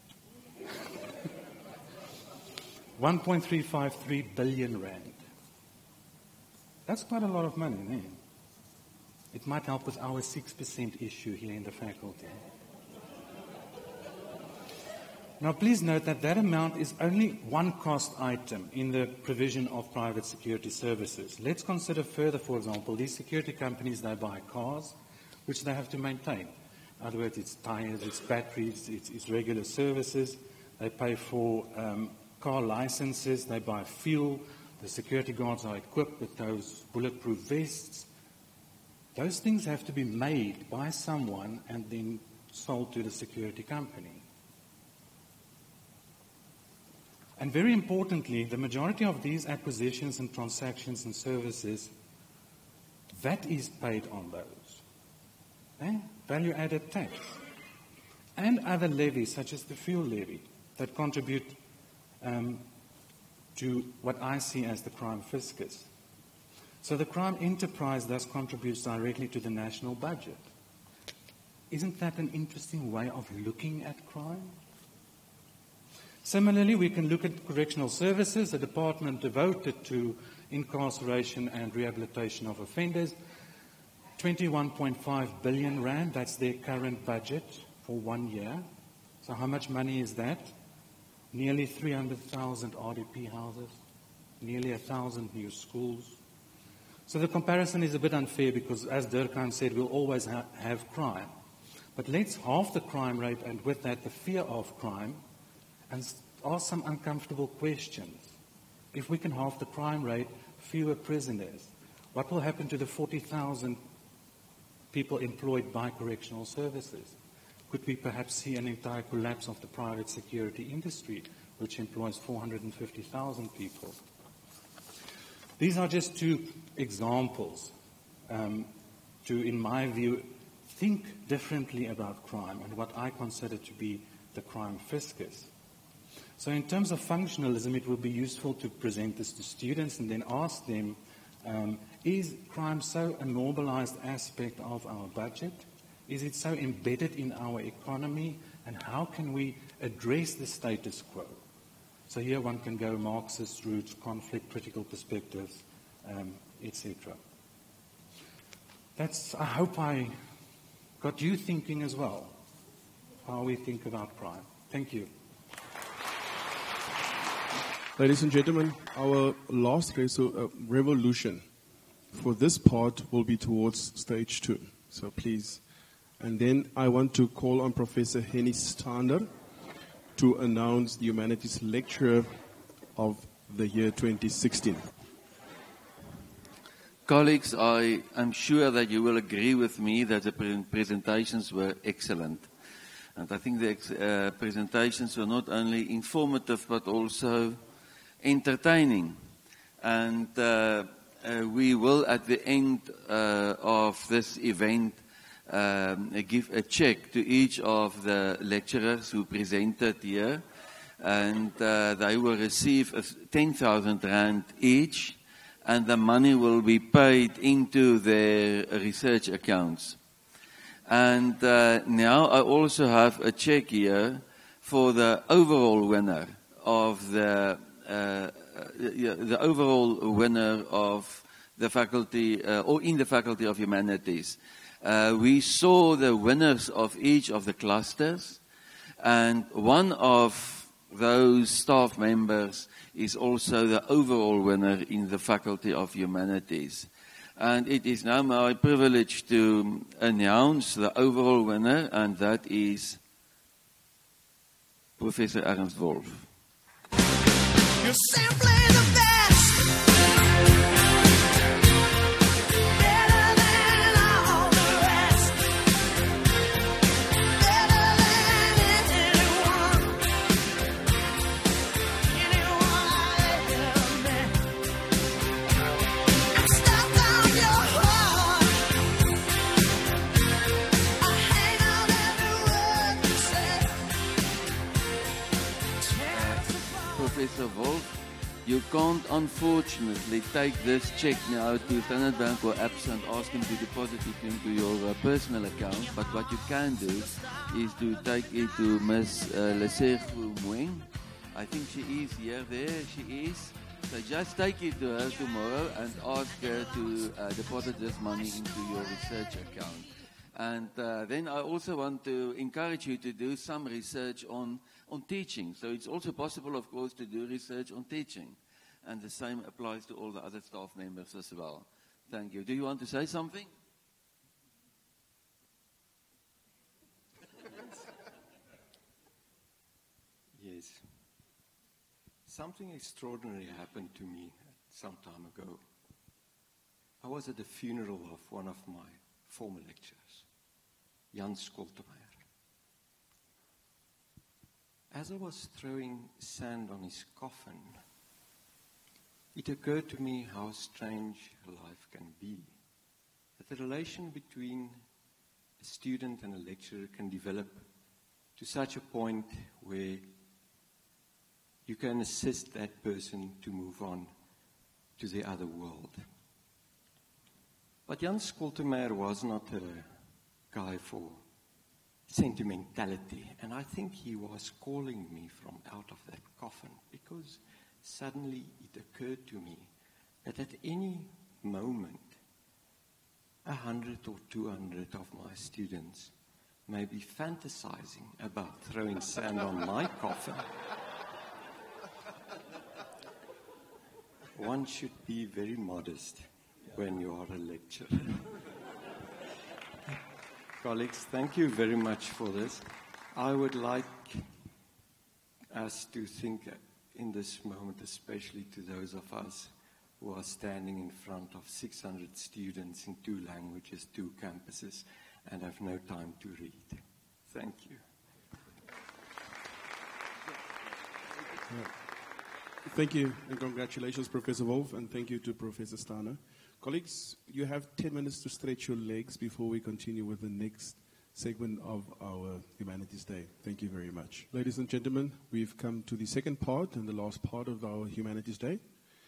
one point three five three billion rand. That's quite a lot of money, eh? It might help with our six percent issue here in the faculty. Now, please note that that amount is only one cost item in the provision of private security services. Let's consider further, for example, these security companies, they buy cars, which they have to maintain. In other words, it's tires, it's batteries, it's, it's regular services. They pay for um, car licenses, they buy fuel. The security guards are equipped with those bulletproof vests. Those things have to be made by someone and then sold to the security company. And very importantly, the majority of these acquisitions and transactions and services, V A T is paid on those. Eh? Value-added tax. And other levies, such as the fuel levy, that contribute um, to what I see as the crime fiscus. So the crime enterprise thus contributes directly to the national budget. Isn't that an interesting way of looking at crime? Similarly, we can look at correctional services, a department devoted to incarceration and rehabilitation of offenders. twenty-one point five billion rand, that's their current budget for one year. So how much money is that? Nearly three hundred thousand R D P houses, nearly one thousand new schools. So the comparison is a bit unfair because, as Durkheim said, we'll always ha have crime. But let's halve the crime rate and with that the fear of crime and ask some uncomfortable questions. If we can halve the crime rate, fewer prisoners, what will happen to the forty thousand people employed by correctional services? Could we perhaps see an entire collapse of the private security industry, which employs four hundred fifty thousand people? These are just two examples um, to, in my view, think differently about crime and what I consider to be the crime fiscus. So in terms of functionalism, it will be useful to present this to students and then ask them Um, is crime so a normalized aspect of our budget? Is it so embedded in our economy? And how can we address the status quo? So here one can go Marxist roots, conflict, critical perspectives, um, et cetera. That's, I hope I got you thinking as well, how we think about crime. Thank you. Ladies and gentlemen, our last reso- uh, revolution for this part will be towards stage two. So please. And then I want to call on Professor Henny Stander to announce the Humanities Lecturer of the year twenty sixteen. Colleagues, I am sure that you will agree with me that the pre- presentations were excellent. And I think the ex- uh, presentations were not only informative but also entertaining. And uh, uh, we will, at the end uh, of this event, um, give a check to each of the lecturers who presented here. And uh, they will receive ten thousand rand each, and the money will be paid into their research accounts. And uh, now I also have a check here for the overall winner of the uh, yeah, the overall winner of the faculty uh, or in the Faculty of Humanities. Uh, we saw the winners of each of the clusters, and one of those staff members is also the overall winner in the Faculty of Humanities. And it is now my privilege to announce the overall winner, and that is Professor Ernst Wolff. You're simply the best. Better than all the rest. Better than anyone. Anyone I ever met. I'm stuck on your heart. I hang on every word you say. Professor Wolff, you can't unfortunately take this check now to Standard Bank or Absa and ask him to deposit it into your uh, personal account, but what you can do is to take it to Miss uh, Mùhr. I think she is here, there she is. So just take it to her tomorrow and ask her to uh, deposit this money into your research account. And uh, then I also want to encourage you to do some research on, on teaching. So it's also possible, of course, to do research on teaching. And the same applies to all the other staff members as well. Thank you. Do you want to say something? Yes. Something extraordinary happened to me some time ago. I was at the funeral of one of my former lecturers, Jan Scholtemeier. As I was throwing sand on his coffin, it occurred to me how strange life can be. That the relation between a student and a lecturer can develop to such a point where you can assist that person to move on to the other world. But Jan Scholtemeier was not a guy for sentimentality, and I think he was calling me from out of that coffin, because suddenly it occurred to me that at any moment, a hundred or two hundred of my students may be fantasizing about throwing sand on my coffin. One should be very modest when you are a lecturer. Colleagues, thank you very much for this. I would like us to think in this moment, especially to those of us who are standing in front of six hundred students in two languages, two campuses, and have no time to read. Thank you. Thank you, and congratulations, Professor Wolff, and thank you to Professor Steyn. Colleagues, you have ten minutes to stretch your legs before we continue with the next segment of our Humanities Day. Thank you very much. Ladies and gentlemen, we've come to the second part and the last part of our Humanities Day.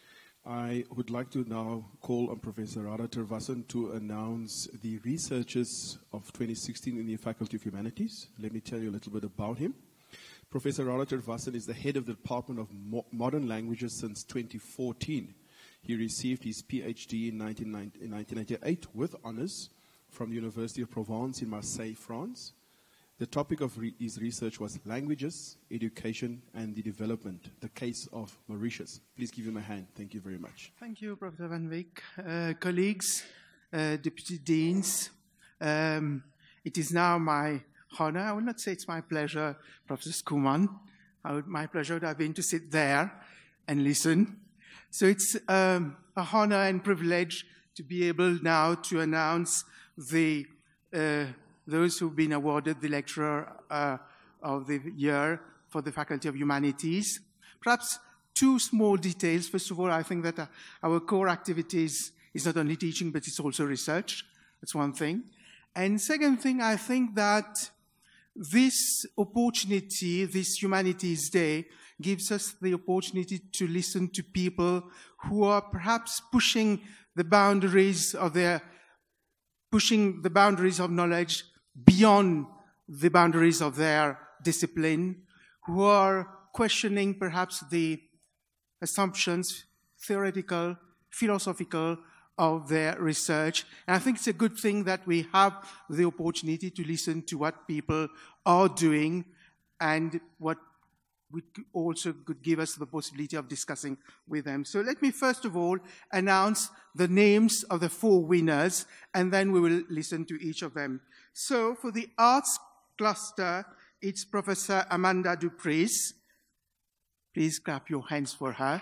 I would like to now call on Professor Radha Tervassen to announce the researchers of twenty sixteen in the Faculty of Humanities. Let me tell you a little bit about him. Professor Radha Tervassen is the head of the Department of Mo Modern Languages since twenty fourteen. He received his PhD in nineteen ninety-eight with honors from the University of Provence in Marseille, France. The topic of re his research was languages, education, and the development, the case of Mauritius. Please give him a hand. Thank you very much. Thank you, Professor Van Wyk. Uh, colleagues, uh, deputy deans, um, it is now my honor, I will not say it's my pleasure, Professor Skuman, I would, my pleasure would have been to sit there and listen. So it's um, a honor and privilege to be able now to announce the uh, those who've been awarded the Lecturer uh, of the Year for the Faculty of Humanities. Perhaps two small details. First of all, I think that uh, our core activities is not only teaching, but it's also research. That's one thing. And second thing, I think that this opportunity, this Humanities Day, gives us the opportunity to listen to people who are perhaps pushing the boundaries of their, pushing the boundaries of knowledge beyond the boundaries of their discipline, who are questioning perhaps the assumptions, theoretical, philosophical, of their research. And I think it's a good thing that we have the opportunity to listen to what people are doing and what we also could give us the possibility of discussing with them. So let me first of all announce the names of the four winners, and then we will listen to each of them. So for the arts cluster, it's Professor Amanda du Preez. Please clap your hands for her.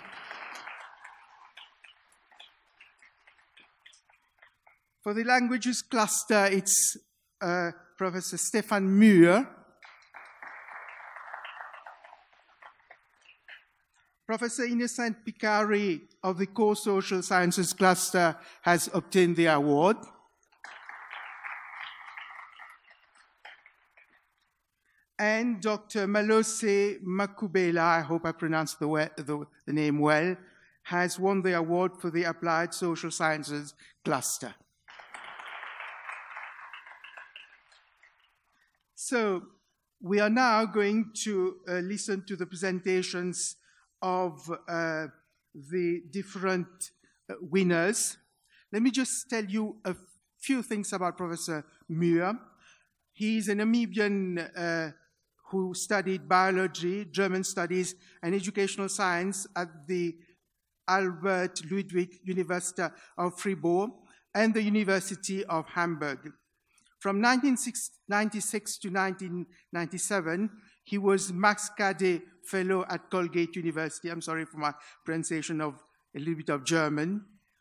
For the languages cluster, it's uh, Professor Stephan Mùhr. Professor Innocent Pikirayi of the Core Social Sciences cluster has obtained the award. And Doctor Malose Makhubela, I hope I pronounced the, the, the name well, has won the award for the Applied Social Sciences cluster. So we are now going to uh, listen to the presentations of uh, the different uh, winners. Let me just tell you a few things about Professor Mùhr. He is a Namibian uh, who studied biology, German studies, and educational science at the Albert Ludwig University of Fribourg and the University of Hamburg. From nineteen ninety-six to nineteen ninety-seven, he was Max Cadet Fellow at Colgate University. I'm sorry for my pronunciation of a little bit of German.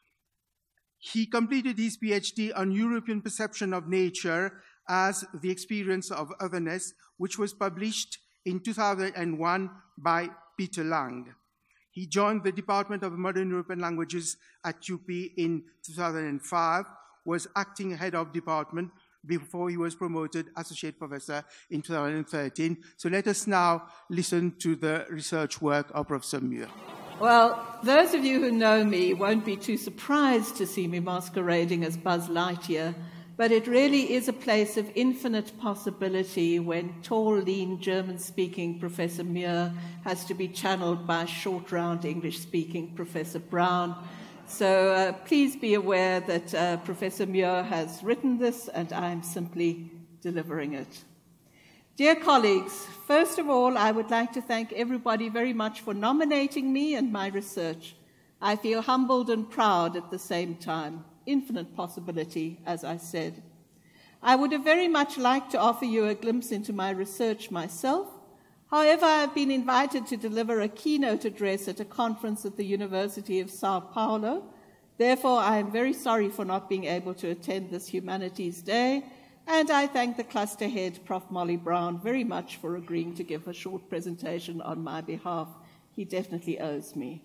He completed his PhD on European perception of nature as the experience of otherness, which was published in two thousand one by Peter Lang. He joined the Department of Modern European Languages at U P in two thousand five, was acting head of department before he was promoted associate professor in two thousand thirteen. So let us now listen to the research work of Professor Mùhr. Well, those of you who know me won't be too surprised to see me masquerading as Buzz Lightyear, but it really is a place of infinite possibility when tall, lean, German-speaking Professor Mùhr has to be channeled by short, round, English-speaking Professor Brown. So uh, please be aware that uh, Professor Mùhr has written this and I'm simply delivering it. Dear colleagues, first of all, I would like to thank everybody very much for nominating me and my research. I feel humbled and proud at the same time. Infinite possibility, as I said. I would have very much liked to offer you a glimpse into my research myself. However, I've been invited to deliver a keynote address at a conference at the University of Sao Paulo. Therefore, I am very sorry for not being able to attend this Humanities Day, and I thank the cluster head, Professor Molly Brown, very much for agreeing to give a short presentation on my behalf. He definitely owes me.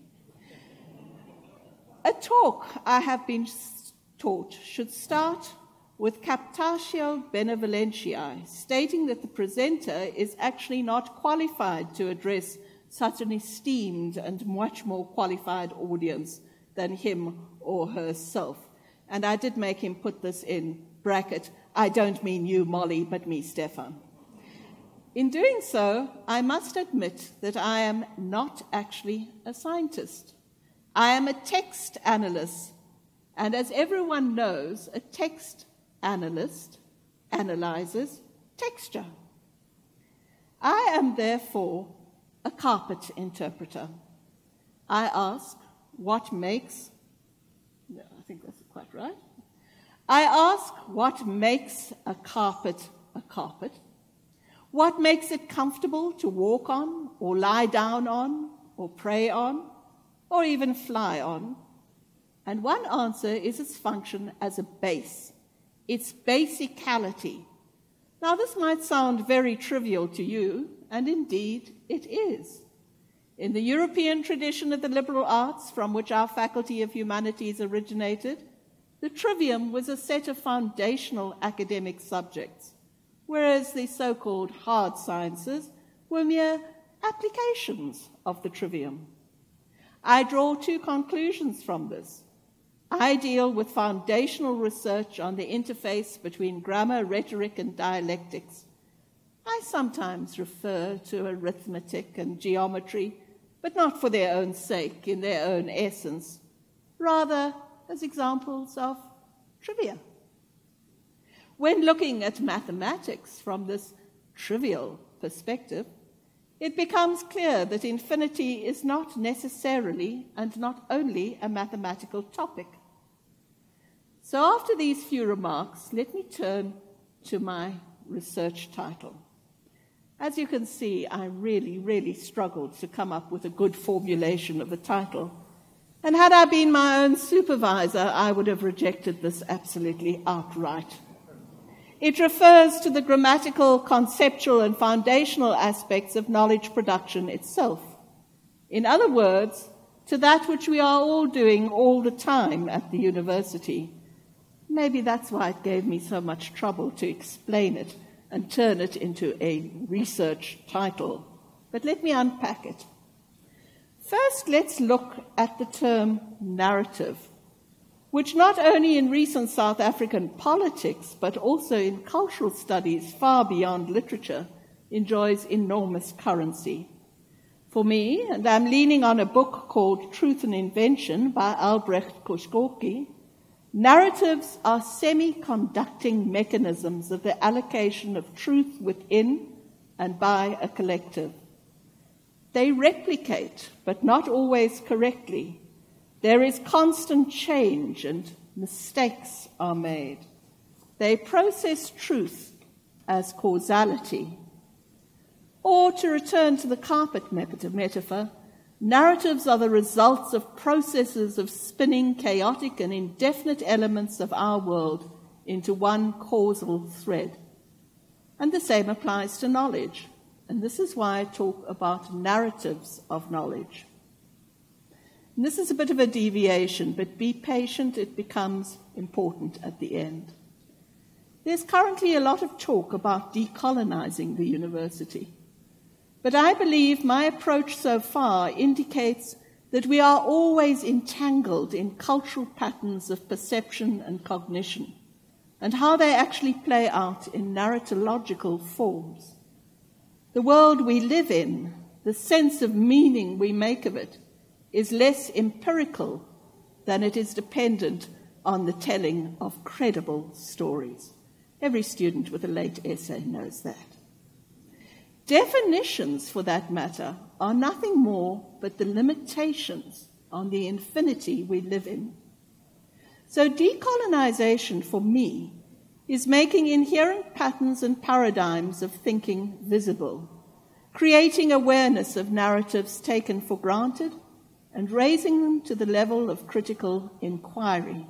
A talk I have been taught should start with captatio benevolentiae, stating that the presenter is actually not qualified to address such an esteemed and much more qualified audience than him or herself. And I did make him put this in bracket. I don't mean you, Molly, but me, Stephan. In doing so, I must admit that I am not actually a scientist. I am a text analyst. And as everyone knows, a text analyst analyzes texture. I am therefore a carpet interpreter. I ask what makes, no, I think that's quite right. I ask what makes a carpet a carpet, what makes it comfortable to walk on or lie down on or pray on or even fly on. And one answer is its function as a base, its basicality. Now, this might sound very trivial to you, and indeed it is. In the European tradition of the liberal arts, from which our Faculty of Humanities originated, the trivium was a set of foundational academic subjects, whereas the so-called hard sciences were mere applications of the trivium. I draw two conclusions from this. I deal with foundational research on the interface between grammar, rhetoric, and dialectics. I sometimes refer to arithmetic and geometry, but not for their own sake, in their own essence, rather as examples of trivia. When looking at mathematics from this trivial perspective, it becomes clear that infinity is not necessarily and not only a mathematical topic. So after these few remarks, let me turn to my research title. As you can see, I really, really struggled to come up with a good formulation of a title. And had I been my own supervisor, I would have rejected this absolutely outright. It refers to the grammatical, conceptual, and foundational aspects of knowledge production itself. In other words, to that which we are all doing all the time at the university. Maybe that's why it gave me so much trouble to explain it and turn it into a research title. But let me unpack it. First, let's look at the term narrative, which not only in recent South African politics, but also in cultural studies far beyond literature, enjoys enormous currency. For me, and I'm leaning on a book called Truth and Invention by Albrecht Koszkowski, narratives are semi-conducting mechanisms of the allocation of truth within and by a collective. They replicate, but not always correctly. There is constant change and mistakes are made. They process truth as causality. Or, to return to the carpet metaphor, narratives are the results of processes of spinning chaotic and indefinite elements of our world into one causal thread. And the same applies to knowledge. And this is why I talk about narratives of knowledge. And this is a bit of a deviation, but be patient, it becomes important at the end. There's currently a lot of talk about decolonizing the university. But I believe my approach so far indicates that we are always entangled in cultural patterns of perception and cognition, and how they actually play out in narratological forms. The world we live in, the sense of meaning we make of it, is less empirical than it is dependent on the telling of credible stories. Every student with a late essay knows that. Definitions, for that matter, are nothing more but the limitations on the infinity we live in. So decolonization, for me, is making inherent patterns and paradigms of thinking visible, creating awareness of narratives taken for granted, and raising them to the level of critical inquiry.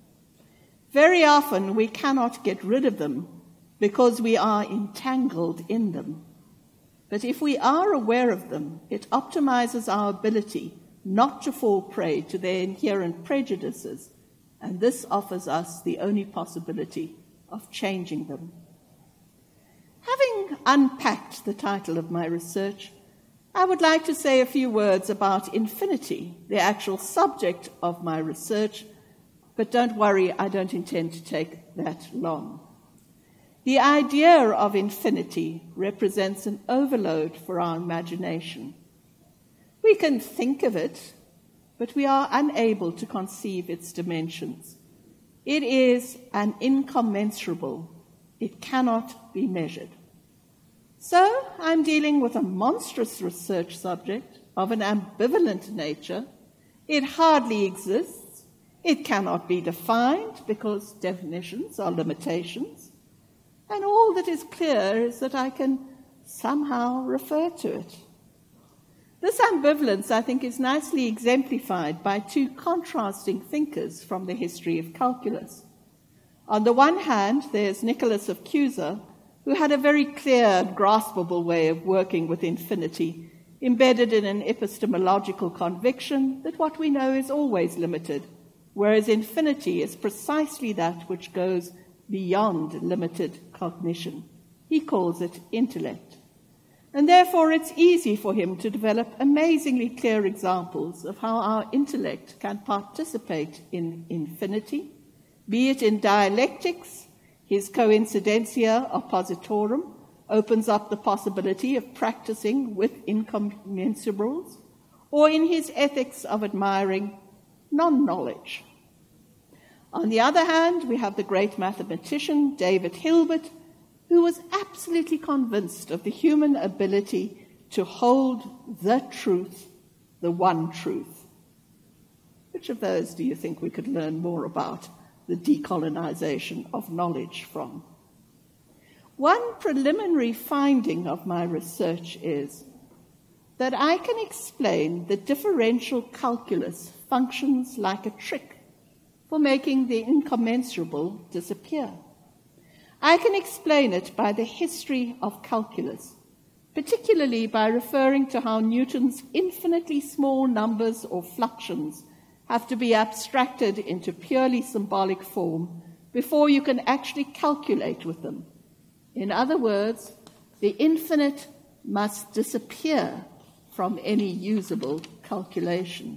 Very often we cannot get rid of them because we are entangled in them. But if we are aware of them, it optimizes our ability not to fall prey to their inherent prejudices, and this offers us the only possibility of changing them. Having unpacked the title of my research, I would like to say a few words about infinity, the actual subject of my research, but don't worry, I don't intend to take that long. The idea of infinity represents an overload for our imagination. We can think of it, but we are unable to conceive its dimensions. It is an incommensurable. It cannot be measured. So I'm dealing with a monstrous research subject of an ambivalent nature. It hardly exists. It cannot be defined because definitions are limitations. And all that is clear is that I can somehow refer to it. This ambivalence, I think, is nicely exemplified by two contrasting thinkers from the history of calculus. On the one hand, there's Nicholas of Cusa, who had a very clear and graspable way of working with infinity, embedded in an epistemological conviction that what we know is always limited, whereas infinity is precisely that which goes beyond limited cognition. He calls it intellect. And therefore it's easy for him to develop amazingly clear examples of how our intellect can participate in infinity, be it in dialectics. His coincidentia oppositorum opens up the possibility of practicing with incommensurables, or in his ethics of admiring non-knowledge. On the other hand, we have the great mathematician David Hilbert, who was absolutely convinced of the human ability to hold the truth, the one truth. Which of those do you think we could learn more about the decolonization of knowledge from? One preliminary finding of my research is that I can explain that differential calculus functions like a trick for making the incommensurable disappear. I can explain it by the history of calculus, particularly by referring to how Newton's infinitely small numbers or fluxions have to be abstracted into purely symbolic form before you can actually calculate with them. In other words, the infinite must disappear from any usable calculation.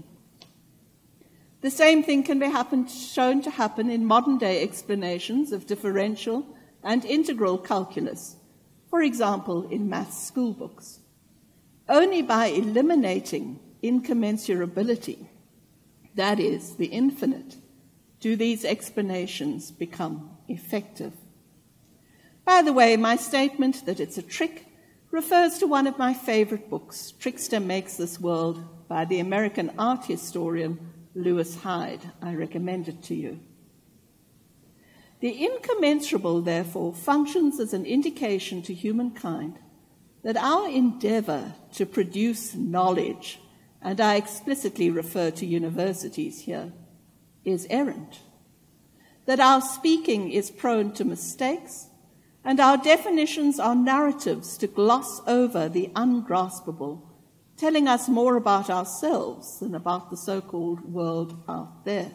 The same thing can be happen, shown to happen in modern-day explanations of differential and integral calculus, for example, in maths schoolbooks. Only by eliminating incommensurability, that is, the infinite, do these explanations become effective. By the way, my statement that it's a trick refers to one of my favorite books, Trickster Makes This World, by the American art historian Lewis Hyde. I recommend it to you. The incommensurable, therefore, functions as an indication to humankind that our endeavor to produce knowledge, and I explicitly refer to universities here, is errant. That our speaking is prone to mistakes, and our definitions are narratives to gloss over the ungraspable, telling us more about ourselves than about the so-called world out there.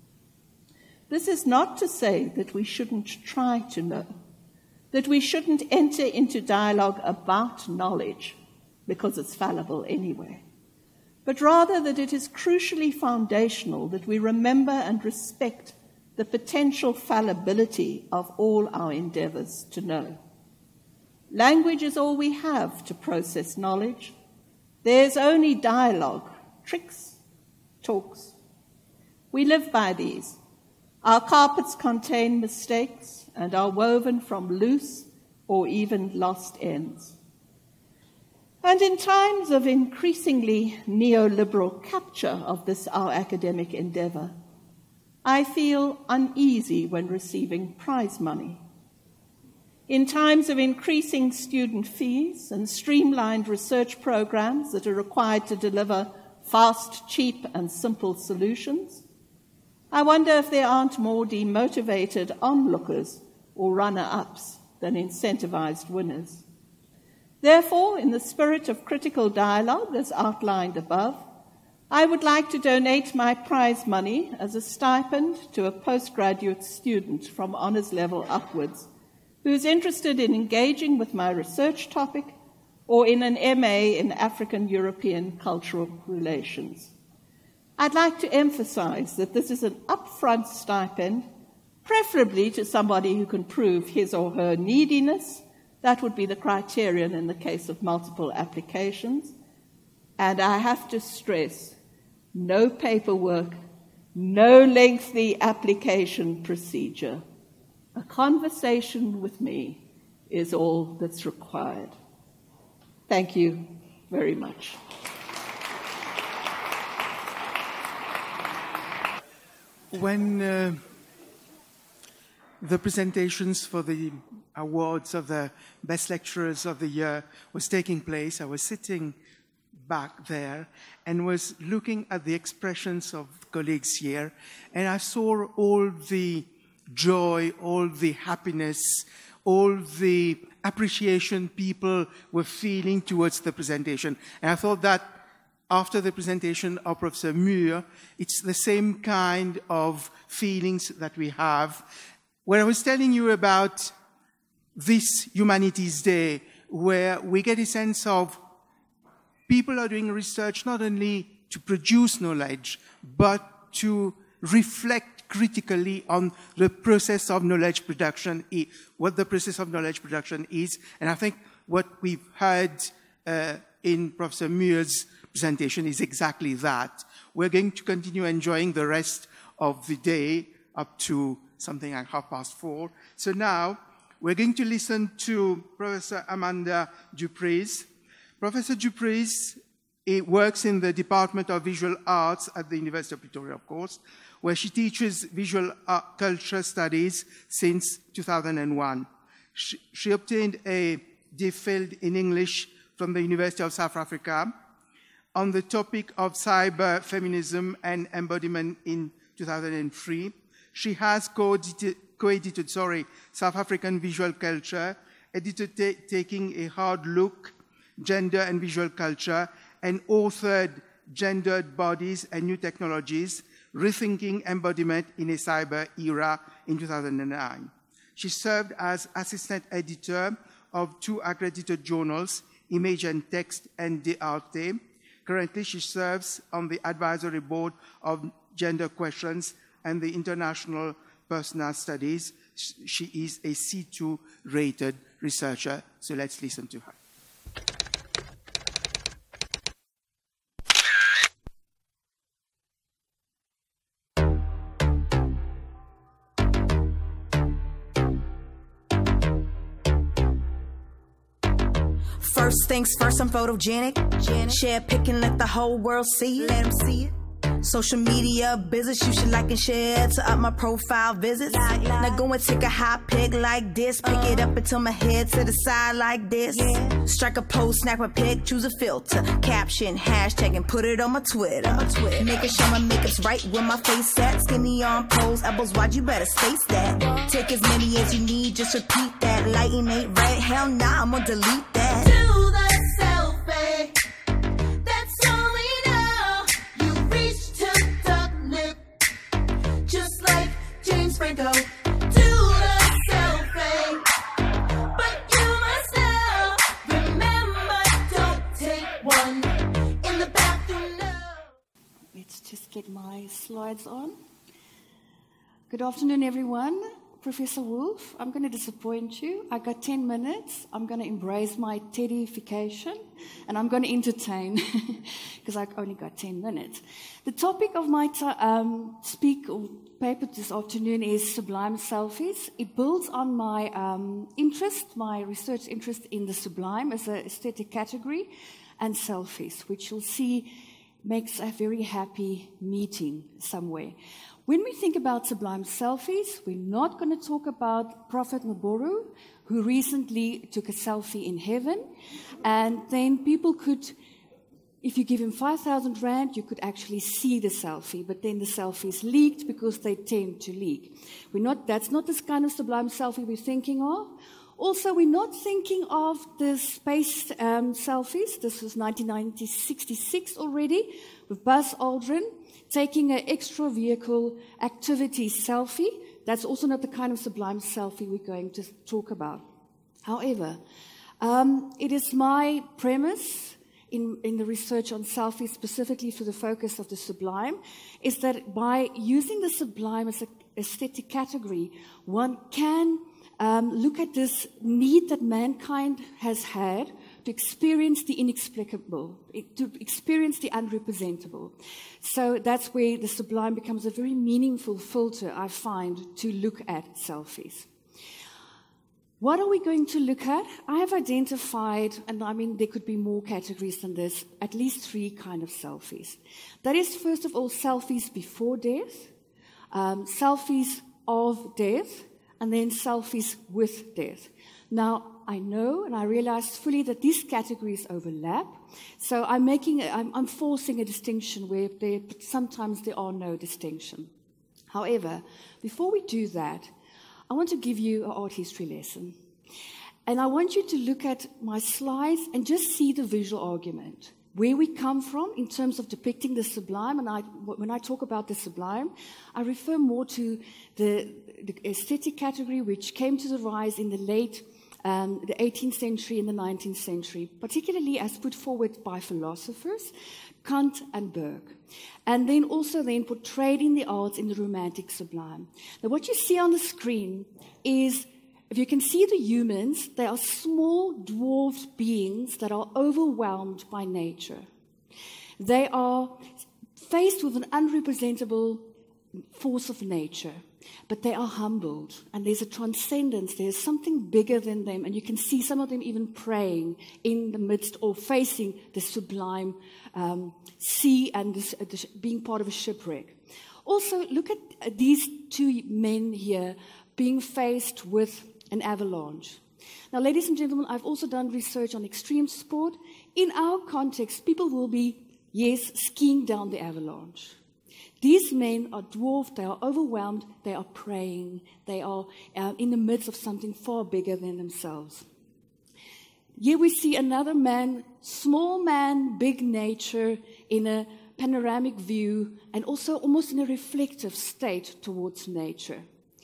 This is not to say that we shouldn't try to know, that we shouldn't enter into dialogue about knowledge, because it's fallible anyway, but rather that it is crucially foundational that we remember and respect the potential fallibility of all our endeavors to know. Language is all we have to process knowledge. There's only dialogue, tricks, talks. We live by these. Our carpets contain mistakes and are woven from loose or even lost ends. And in times of increasingly neoliberal capture of this our academic endeavor, I feel uneasy when receiving prize money. In times of increasing student fees and streamlined research programs that are required to deliver fast, cheap, and simple solutions, I wonder if there aren't more demotivated onlookers or runner-ups than incentivized winners. Therefore, in the spirit of critical dialogue as outlined above, I would like to donate my prize money as a stipend to a postgraduate student from honors level upwards who is interested in engaging with my research topic or in an M A in African-European Cultural Relations. I'd like to emphasize that this is an upfront stipend, preferably to somebody who can prove his or her neediness. That would be the criterion in the case of multiple applications. And I have to stress, no paperwork, no lengthy application procedure. A conversation with me is all that's required. Thank you very much. When uh, the presentations for the awards of the Best Lecturers of the Year was taking place, I was sitting back there and was looking at the expressions of colleagues here, and I saw all the joy, all the happiness, all the appreciation people were feeling towards the presentation. And I thought that after the presentation of Professor Mùhr, it's the same kind of feelings that we have. When I was telling you about this Humanities Day, where we get a sense of people are doing research not only to produce knowledge, but to reflect critically on the process of knowledge production, what the process of knowledge production is. And I think what we've heard uh, in Professor Mùhr's presentation is exactly that. We're going to continue enjoying the rest of the day up to something like half past four. So now we're going to listen to Professor Amanda du Preez. Professor du Preez works in the Department of Visual Arts at the University of Pretoria, of course, where she teaches visual art culture studies since two thousand one. She, she obtained a D Phil in English from the University of South Africa on the topic of cyber feminism and embodiment in two thousand three. She has co-edited, co-edited sorry, South African Visual Culture, edited ta Taking a Hard Look, Gender and Visual Culture, and authored Gendered Bodies and New Technologies, Rethinking Embodiment in a Cyber Era in two thousand nine. She served as assistant editor of two accredited journals, Image and Text and De Arte. Currently, she serves on the advisory board of Gender Questions and the International Personal Studies. She is a C two rated researcher, so let's listen to her. First things first, I'm photogenic. Janet. Share, pick, and let the whole world see it. Let them see it. Social media business, you should like and share to up my profile visits. Like, like. Now go and take a high pic like this. Pick uh, it up until my head to the side like this. Yeah. Strike a post, snap a pic, choose a filter. Caption, hashtag, and put it on my Twitter. On my Twitter. Making sure my makeup's right where my face at. Skinny on pose, elbows wide, you better space that. Take as many as you need, just repeat that. Lighting ain't right, hell nah, I'm gonna delete that. Do the selfie. That's all we know. You reach to the lip, just like James Franco. Do the selfie, but you must know. Remember, don't take one in the bathroom. No. Let's just get my slides on. Good afternoon, everyone. Professor Wolff, I'm going to disappoint you. I got ten minutes. I'm going to embrace my teddification, and I'm going to entertain because I only got ten minutes. The topic of my um, speak or paper this afternoon is sublime selfies. It builds on my um, interest, my research interest in the sublime as an aesthetic category, and selfies, which you'll see makes a very happy meeting somewhere. When we think about sublime selfies, we're not going to talk about Prophet Mùhr, who recently took a selfie in heaven. And then people could, if you give him five thousand rand, you could actually see the selfie. But then the selfies leaked because they tend to leak. We're not, that's not this kind of sublime selfie we're thinking of. Also, we're not thinking of the space um, selfies. This was nineteen sixty-six already, with Buzz Aldrin taking an extra vehicle activity selfie. That's also not the kind of sublime selfie we're going to talk about. However, Um, it is my premise in, in the research on selfies, specifically for the focus of the sublime, is that by using the sublime as an aesthetic category, one can um, look at this need that mankind has had to experience the inexplicable, to experience the unrepresentable. So that's where the sublime becomes a very meaningful filter, I find, to look at selfies. What are we going to look at? I have identified, and I mean there could be more categories than this, at least three kind of selfies. That is, first of all, selfies before death, um, selfies of death, and then selfies with death. Now, I know and I realize fully that these categories overlap, so I'm making, a, I'm, I'm forcing a distinction where there, sometimes there are no distinction. However, before we do that, I want to give you an art history lesson. And I want you to look at my slides and just see the visual argument, where we come from in terms of depicting the sublime. And I, when I talk about the sublime, I refer more to the, the aesthetic category, which came to the rise in the late um, the eighteenth century and the nineteenth century, particularly as put forward by philosophers, Kant and Burke, and then also then portrayed in the arts in the romantic sublime. Now what you see on the screen is, if you can see the humans, they are small dwarfed beings that are overwhelmed by nature. They are faced with an unrepresentable force of nature, but they are humbled, and there's a transcendence, there's something bigger than them, and you can see some of them even praying in the midst or facing the sublime um, sea and this, uh, the, being part of a shipwreck. Also, look at uh, these two men here being faced with an avalanche. Now, ladies and gentlemen, I've also done research on extreme sport. In our context, people will be, yes, skiing down the avalanche. These men are dwarfed, they are overwhelmed, they are praying, they are uh, in the midst of something far bigger than themselves. Here we see another man, small man, big nature, in a panoramic view, and also almost in a reflective state towards nature.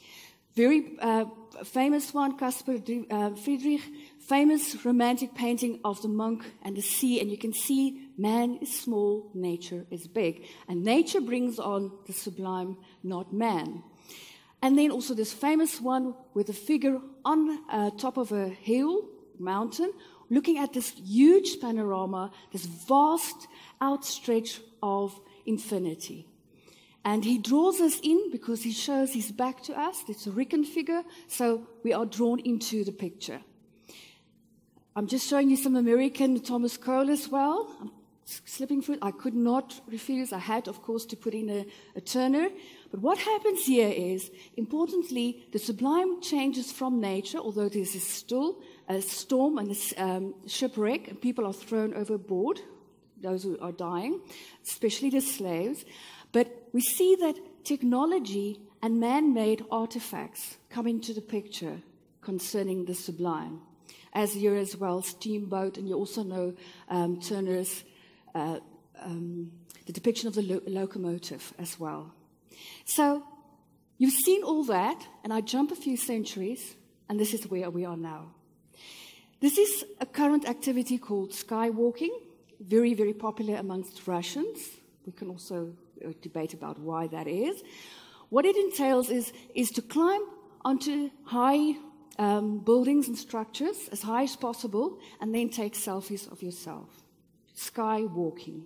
Very uh, famous one, Caspar uh, Friedrich, famous romantic painting of the monk and the sea, and you can see man is small, nature is big. And nature brings on the sublime, not man. And then also this famous one with a figure on uh, top of a hill, mountain, looking at this huge panorama, this vast outstretch of infinity. And he draws us in because he shows his back to us. It's a Rican figure, so we are drawn into the picture. I'm just showing you some American Thomas Cole as well. I'm slipping through it. I could not refuse. I had, of course, to put in a, a Turner. But what happens here is, importantly, the sublime changes from nature, although there is still a storm and a um, shipwreck, and people are thrown overboard, those who are dying, especially the slaves. But we see that technology and man-made artifacts come into the picture concerning the sublime. As here as well, steamboat, and you also know um, Turner's, uh, um, the depiction of the lo locomotive as well. So you've seen all that, and I jump a few centuries, and this is where we are now. This is a current activity called skywalking, very, very popular amongst Russians. We can also debate about why that is. What it entails is, is to climb onto high um, buildings and structures as high as possible and then take selfies of yourself. Sky walking.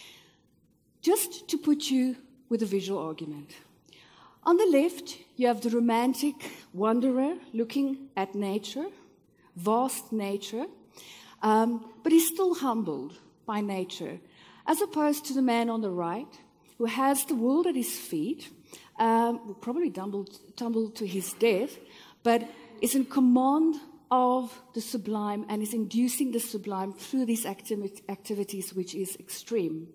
Just to put you with a visual argument. On the left, you have the romantic wanderer looking at nature, vast nature, um, but he's still humbled by nature, as opposed to the man on the right, who has the world at his feet, um, will probably tumble, tumble to his death, but is in command of the sublime and is inducing the sublime through these acti- activities, which is extreme.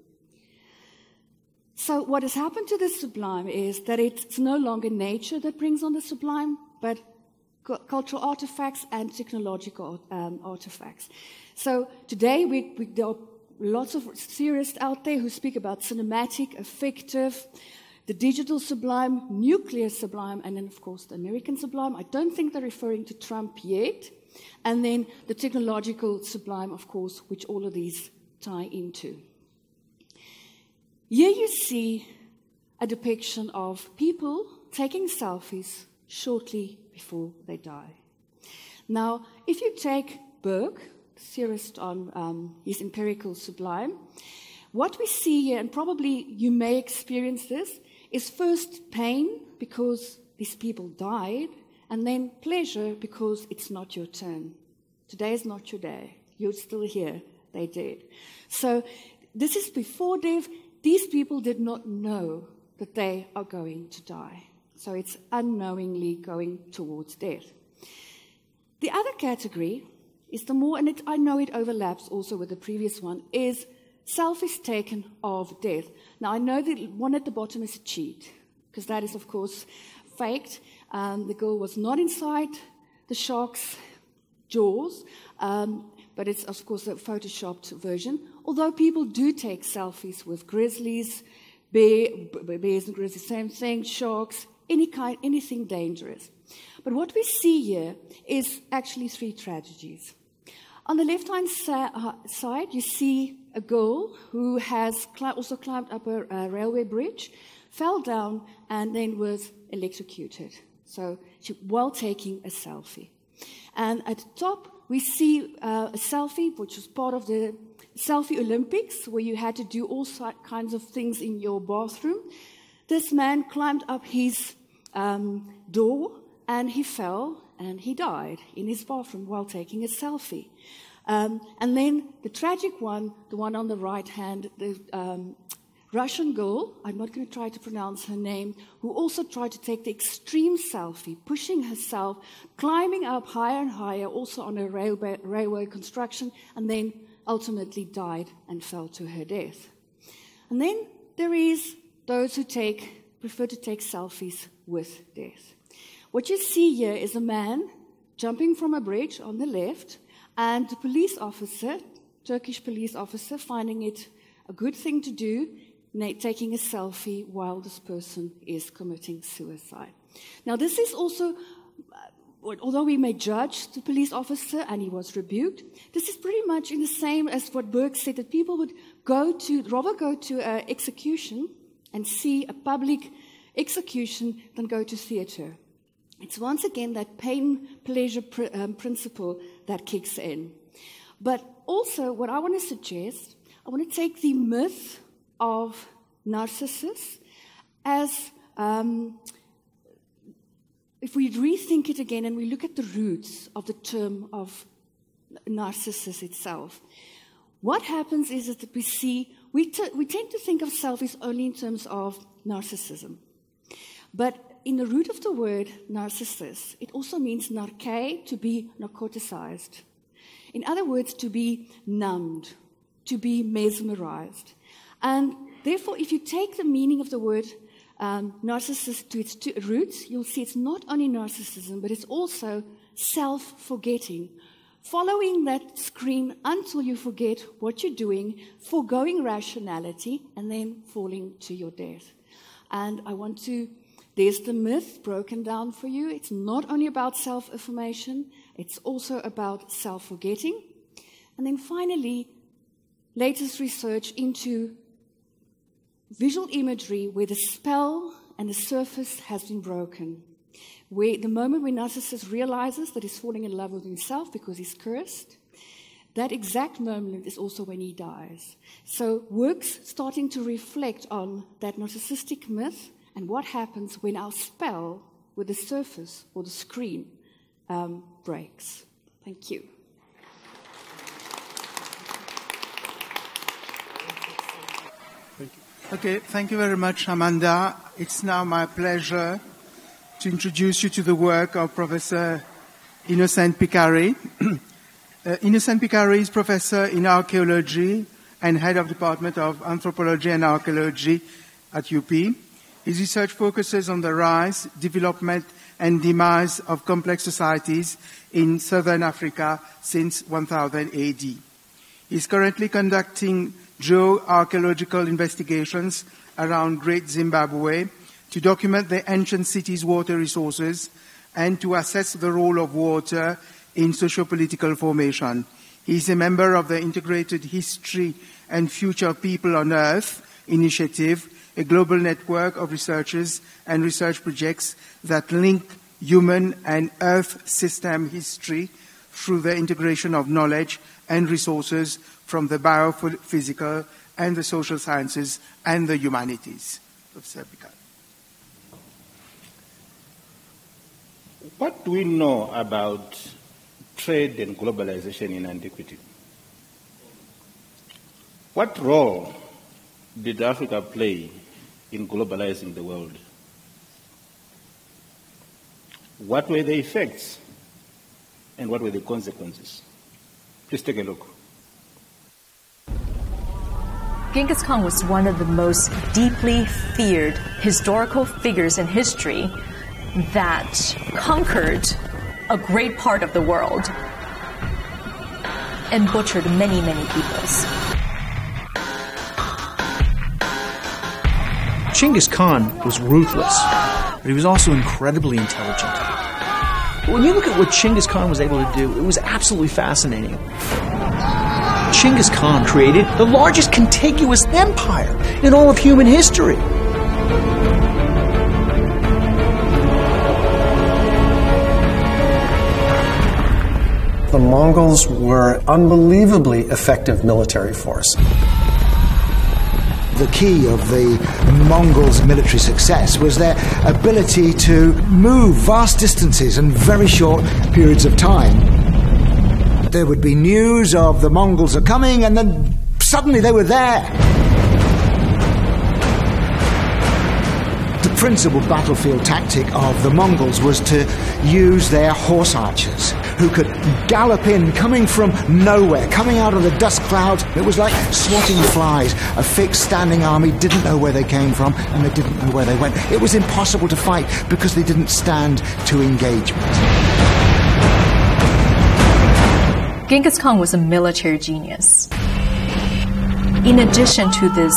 So what has happened to the sublime is that it's no longer nature that brings on the sublime, but cu- cultural artifacts and technological um, artifacts. So today we, we, there are lots of theorists out there who speak about cinematic, effective, the digital sublime, nuclear sublime, and then, of course, the American sublime. I don't think they're referring to Trump yet. And then the technological sublime, of course, which all of these tie into. Here you see a depiction of people taking selfies shortly before they die. Now, if you take Burke, the theorist on um, his empirical sublime, what we see here, and probably you may experience this, is first pain because these people died, and then pleasure because it's not your turn. Today is not your day. You're still here. They did. So this is before death. These people did not know that they are going to die. So it's unknowingly going towards death. The other category is the more, and it, I know it overlaps also with the previous one, is selfies taken of death. Now, I know that one at the bottom is a cheat, because that is, of course, faked. Um, the girl was not inside the shark's jaws, um, but it's, of course, a photoshopped version. Although people do take selfies with grizzlies, bear, bears and grizzlies, same thing, sharks, any kind, anything dangerous. But what we see here is actually three tragedies. On the left-hand side, you see a girl who has also climbed up a, a railway bridge, fell down, and then was electrocuted. So she, while taking a selfie. And at the top, we see uh, a selfie, which was part of the Selfie Olympics, where you had to do all kinds of things in your bathroom. This man climbed up his um, door, and he fell, and he died in his bathroom while taking a selfie. Um, and then the tragic one, the one on the right hand, the um, Russian girl, I'm not going to try to pronounce her name, who also tried to take the extreme selfie, pushing herself, climbing up higher and higher, also on a railway, railway construction, and then ultimately died and fell to her death. And then there is those who take, prefer to take selfies with death. What you see here is a man jumping from a bridge on the left, and the police officer, Turkish police officer, finding it a good thing to do, taking a selfie while this person is committing suicide. Now, this is also, although we may judge the police officer, and he was rebuked, this is pretty much in the same as what Burke said, that people would go to, rather go to an execution and see a public execution than go to theatre. It's once again that pain-pleasure pr um, principle that kicks in. But also, what I want to suggest, I want to take the myth of Narcissus as, um, if we rethink it again and we look at the roots of the term of Narcissus itself, what happens is that we see, we, t we tend to think of selfies only in terms of narcissism. But in the root of the word narcissus, it also means narke, to be narcoticized. In other words, to be numbed, to be mesmerized. And therefore, if you take the meaning of the word um, narcissist to its two roots, you'll see it's not only narcissism, but it's also self-forgetting. Following that screen until you forget what you're doing, foregoing rationality, and then falling to your death. And I want to, there's the myth broken down for you. It's not only about self-affirmation, it's also about self-forgetting. And then finally, latest research into visual imagery where the spell and the surface has been broken. Where the moment when Narcissus realizes that he's falling in love with himself because he's cursed, that exact moment is also when he dies. So works starting to reflect on that narcissistic myth and what happens when our spell with the surface or the screen um, breaks. Thank you. Thank you. Okay, thank you very much, Amanda. It's now my pleasure to introduce you to the work of Professor Innocent Pikirayi. uh, Innocent Pikirayi is professor in archaeology and head of Department of Anthropology and Archaeology at U P. His research focuses on the rise, development, and demise of complex societies in southern Africa since one thousand A D. He is currently conducting geoarchaeological investigations around Great Zimbabwe, to document the ancient city's water resources, and to assess the role of water in socio-political formation. He is a member of the Integrated History and Future of People on Earth initiative, a global network of researchers and research projects that link human and Earth system history through the integration of knowledge and resources from the biophysical and the social sciences and the humanities. Professor Pikirayi. What do we know about trade and globalization in antiquity? What role did Africa play in globalizing the world? What were the effects and what were the consequences? Please take a look. Genghis Khan was one of the most deeply feared historical figures in history that conquered a great part of the world and butchered many, many peoples. Genghis Khan was ruthless, but he was also incredibly intelligent. When you look at what Genghis Khan was able to do, it was absolutely fascinating. Genghis Khan created the largest contiguous empire in all of human history. The Mongols were an unbelievably effective military force. The key of the Mongols' military success was their ability to move vast distances in very short periods of time. There would be news of the Mongols are coming, and then suddenly they were there. The principal battlefield tactic of the Mongols was to use their horse archers, who could gallop in, coming from nowhere, coming out of the dust clouds. It was like swatting flies. A fixed standing army didn't know where they came from, and they didn't know where they went. It was impossible to fight because they didn't stand to engagement. Genghis Khan was a military genius. In addition to this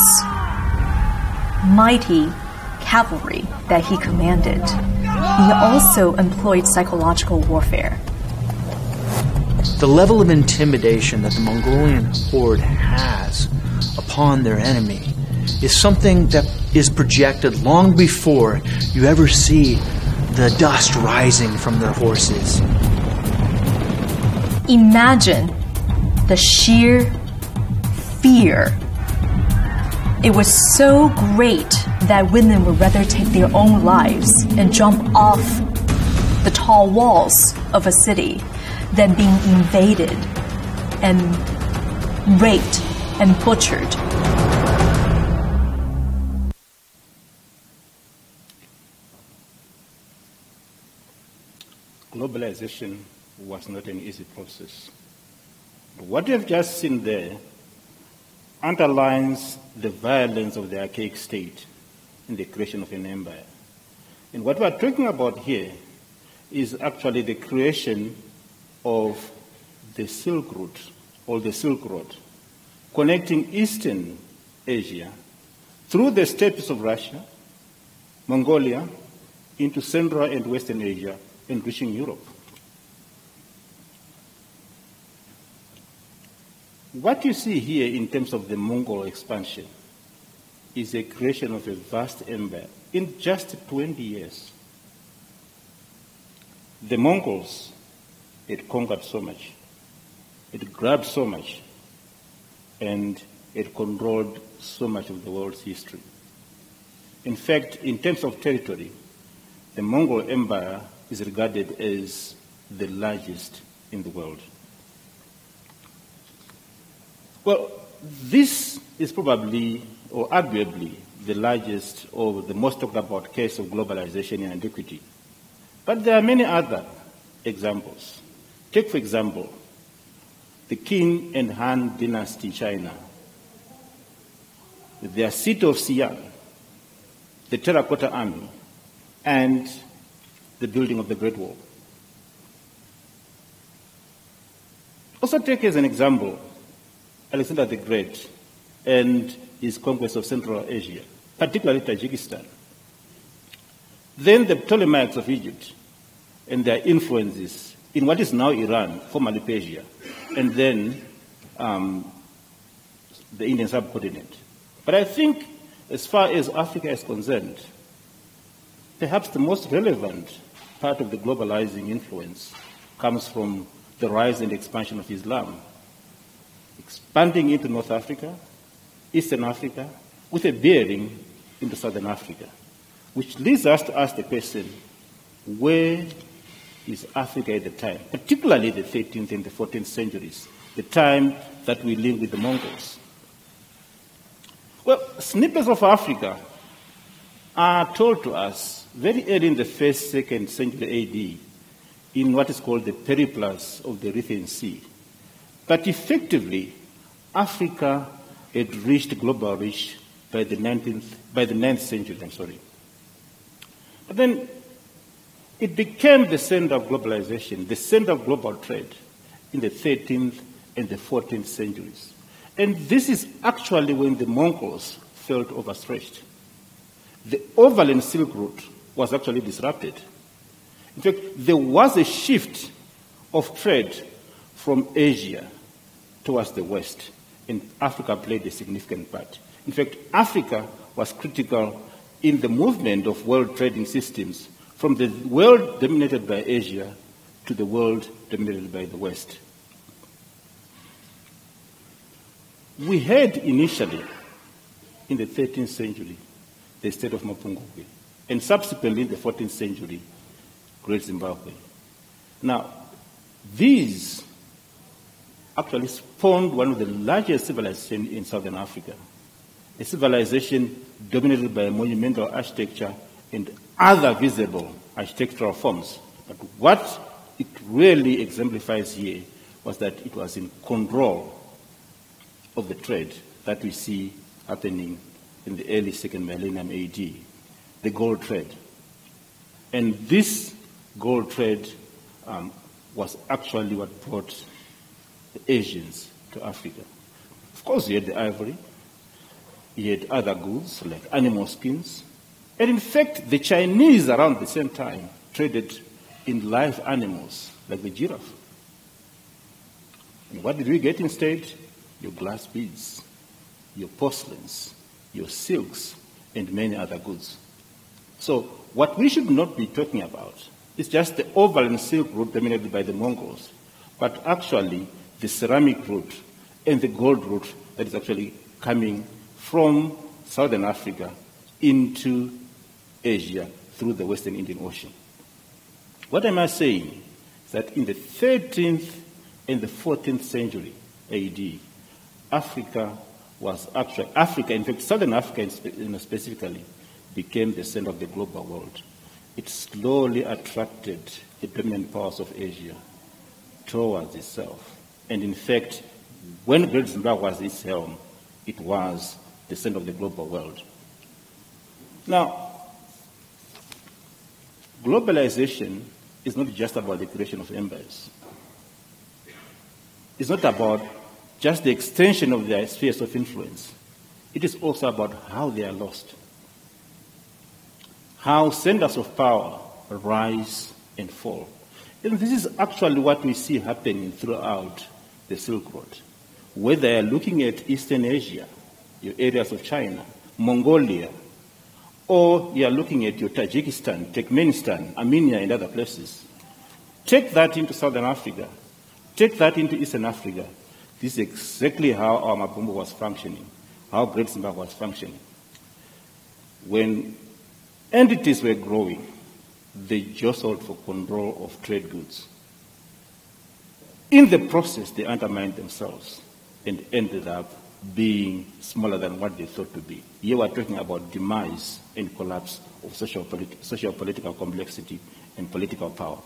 mighty cavalry that he commanded, he also employed psychological warfare. The level of intimidation that the Mongolian horde has upon their enemy is something that is projected long before you ever see the dust rising from their horses. Imagine the sheer fear. It was so great that women would rather take their own lives and jump off the tall walls of a city than being invaded and raped and butchered. Globalization was not an easy process. What you've just seen there underlines the violence of the archaic state in the creation of an empire. And what we're talking about here is actually the creation of the Silk Route, or the Silk Road, connecting Eastern Asia through the steppes of Russia, Mongolia, into Central and Western Asia, and reaching Europe. What you see here in terms of the Mongol expansion is a creation of a vast empire in just twenty years. The Mongols, it conquered so much, it grabbed so much, and it controlled so much of the world's history. In fact, in terms of territory, the Mongol Empire is regarded as the largest in the world. Well, this is probably, or arguably, the largest or the most talked about case of globalization in antiquity. But there are many other examples. Take, for example, the Qing and Han dynasty China, their seat of Xi'an, the Terracotta Army, and the building of the Great Wall. Also take as an example Alexander the Great and his conquest of Central Asia, particularly Tajikistan. Then the Ptolemaics of Egypt and their influences in what is now Iran, formerly Persia, and then um, the Indian subcontinent. But I think, as far as Africa is concerned, perhaps the most relevant part of the globalizing influence comes from the rise and expansion of Islam, expanding into North Africa, Eastern Africa, with a bearing into Southern Africa, which leads us to ask the question, where is Africa at the time, particularly the thirteenth and the fourteenth centuries, the time that we live with the Mongols? Well, snippets of Africa are told to us very early in the first, second century A D in what is called the Periplus of the Erythraean Sea. But effectively, Africa had reached global reach by the nineteenth, by the ninth century, I'm sorry. But then it became the center of globalization, the center of global trade in the thirteenth and the fourteenth centuries. And this is actually when the Mongols felt overstretched. The overland Silk Route was actually disrupted. In fact, there was a shift of trade from Asia towards the West, and Africa played a significant part. In fact, Africa was critical in the movement of world trading systems from the world dominated by Asia to the world dominated by the West. We had initially, in the thirteenth century, the state of Mapungubwe, and subsequently in the fourteenth century, Great Zimbabwe. Now, these actually spawned one of the largest civilizations in Southern Africa, a civilization dominated by monumental architecture and other visible architectural forms. But what it really exemplifies here was that it was in control of the trade that we see happening in the early second millennium A D, the gold trade. And this gold trade um, was actually what brought the Asians to Africa. Of course, you had the ivory, you had other goods like animal skins, and in fact, the Chinese around the same time traded in live animals like the giraffe. And what did we get instead? Your glass beads, your porcelains, your silks, and many other goods. So what we should not be talking about is just the overland Silk Route dominated by the Mongols, but actually the ceramic route and the gold route that is actually coming from Southern Africa into Asia through the Western Indian Ocean. What am I saying? Is that in the thirteenth and the fourteenth century A D, Africa was actually, Africa, in fact, Southern Africa specifically, became the center of the global world. It slowly attracted the dominant powers of Asia towards itself. And in fact, when Great Zimbabwe was its helm, it was the center of the global world. Now, globalization is not just about the creation of empires. It's not about just the extension of their spheres of influence. It is also about how they are lost, how centers of power rise and fall. And this is actually what we see happening throughout the Silk Road. Whether you're looking at Eastern Asia, your areas of China, Mongolia, or you're looking at your Tajikistan, Turkmenistan, Armenia, and other places. Take that into Southern Africa. Take that into Eastern Africa. This is exactly how our Mapungubwe was functioning, how Great Zimbabwe was functioning. When entities were growing, they jostled for control of trade goods. In the process, they undermined themselves and ended up being smaller than what they thought to be. Here we're talking about demise and collapse of social, politi- social political complexity and political power.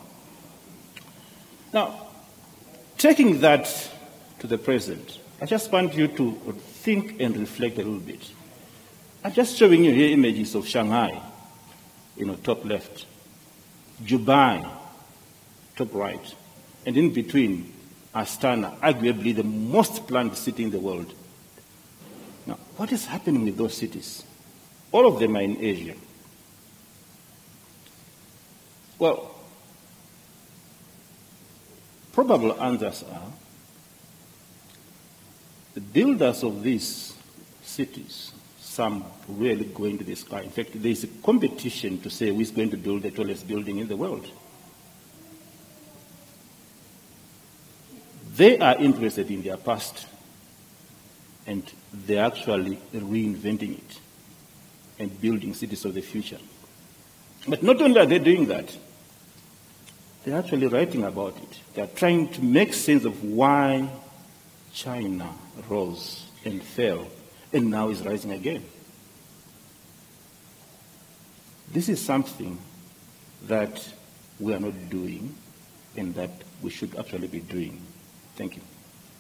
Now, taking that to the present, I just want you to think and reflect a little bit. I'm just showing you here images of Shanghai, you know, top left, Dubai, top right, and in between, Astana, arguably the most planned city in the world. Now, what is happening with those cities? All of them are in Asia. Well, probable answers are the builders of these cities, some really going to the sky. In fact, there is a competition to say who is going to build the tallest building in the world. They are interested in their past, and they're actually reinventing it and building cities of the future. But not only are they doing that, they're actually writing about it. They're trying to make sense of why China rose and fell and now is rising again. This is something that we are not doing and that we should actually be doing. Thank you.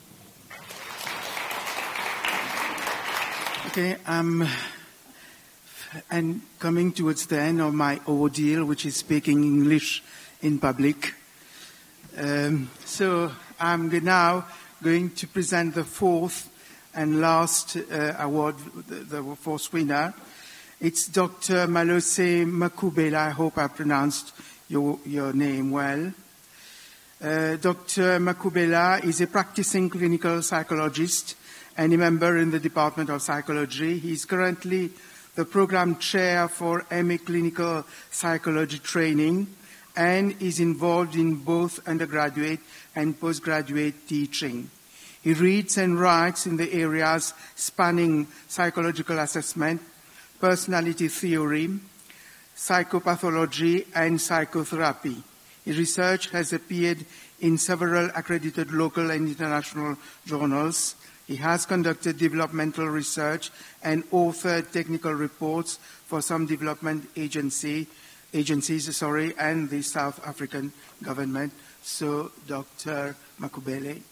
Okay, um, and coming towards the end of my ordeal, which is speaking English in public. Um, so I'm now going to present the fourth and last uh, award, the, the fourth winner. It's Doctor Malose Makhubela. I hope I pronounced your, your name well. Uh, Doctor Makhubela is a practicing clinical psychologist and a member in the Department of Psychology. He is currently the program chair for M A Clinical Psychology Training and is involved in both undergraduate and postgraduate teaching. He reads and writes in the areas spanning psychological assessment, personality theory, psychopathology, and psychotherapy. His research has appeared in several accredited local and international journals. He has conducted developmental research and authored technical reports for some development agency, agencies sorry, and the South African government. So, Doctor Makhubela.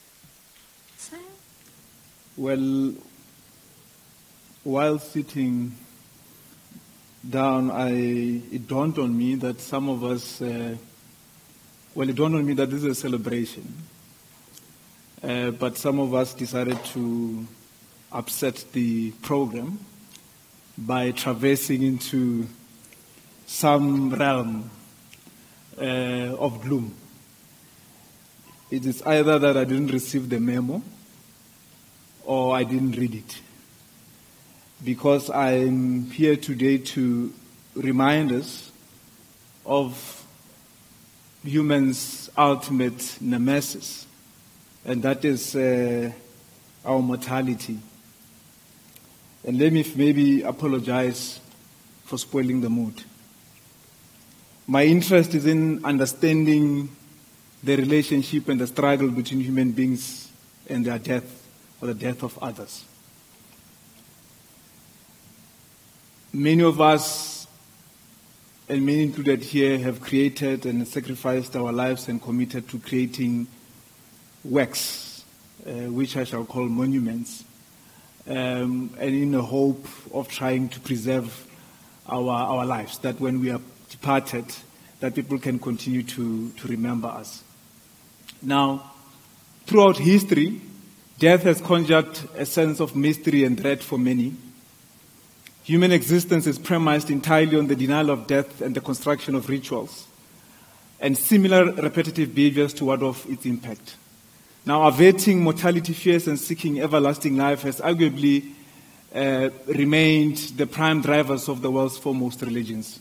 Well, while sitting down, I, it dawned on me that some of us, uh, well, it dawned on me that this is a celebration. Uh, but some of us decided to upset the program by traversing into some realm uh, of gloom. It is either that I didn't receive the memo or I didn't read it. Because I'm here today to remind us of humans' ultimate nemesis, and that is uh, our mortality. And let me maybe apologize for spoiling the mood. My interest is in understanding the relationship and the struggle between human beings and their death, or the death of others. Many of us, and many included here, have created and sacrificed our lives and committed to creating works, uh, which I shall call monuments, um, and in the hope of trying to preserve our, our lives, that when we are departed, that people can continue to, to remember us. Now, throughout history, death has conjured a sense of mystery and dread for many. Human existence is premised entirely on the denial of death and the construction of rituals and similar repetitive behaviors to ward off its impact. Now, averting mortality fears and seeking everlasting life has arguably uh, remained the prime drivers of the world's foremost religions.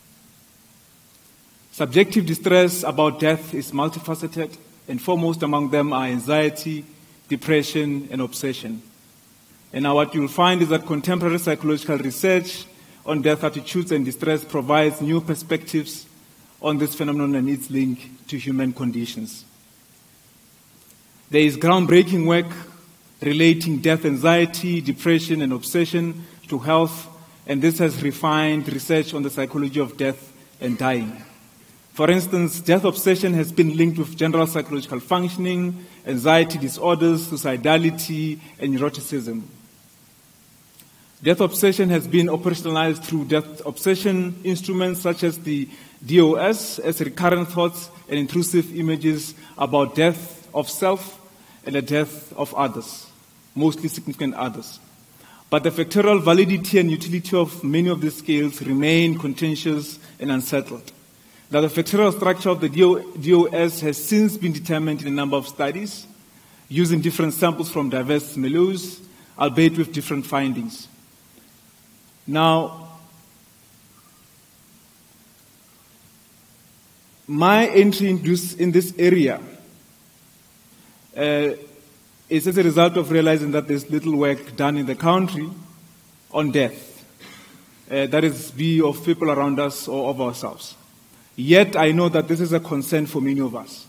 Subjective distress about death is multifaceted, and foremost among them are anxiety, depression, and obsession. And now what you'll find is that contemporary psychological research on death attitudes and distress provides new perspectives on this phenomenon and its link to human conditions. There is groundbreaking work relating death anxiety, depression, and obsession to health, and this has refined research on the psychology of death and dying. For instance, death obsession has been linked with general psychological functioning, anxiety disorders, suicidality, and neuroticism. Death obsession has been operationalized through death obsession instruments such as the D O S, as recurrent thoughts and intrusive images about death of self and the death of others, mostly significant others. but the factorial validity and utility of many of these scales remain contentious and unsettled. Now, the factorial structure of the D O S has since been determined in a number of studies, using different samples from diverse milieux, albeit with different findings. Now, my entry in this, in this area uh, is as a result of realizing that there's little work done in the country on death. Uh, that is, be of people around us or of ourselves. Yet, I know that this is a concern for many of us.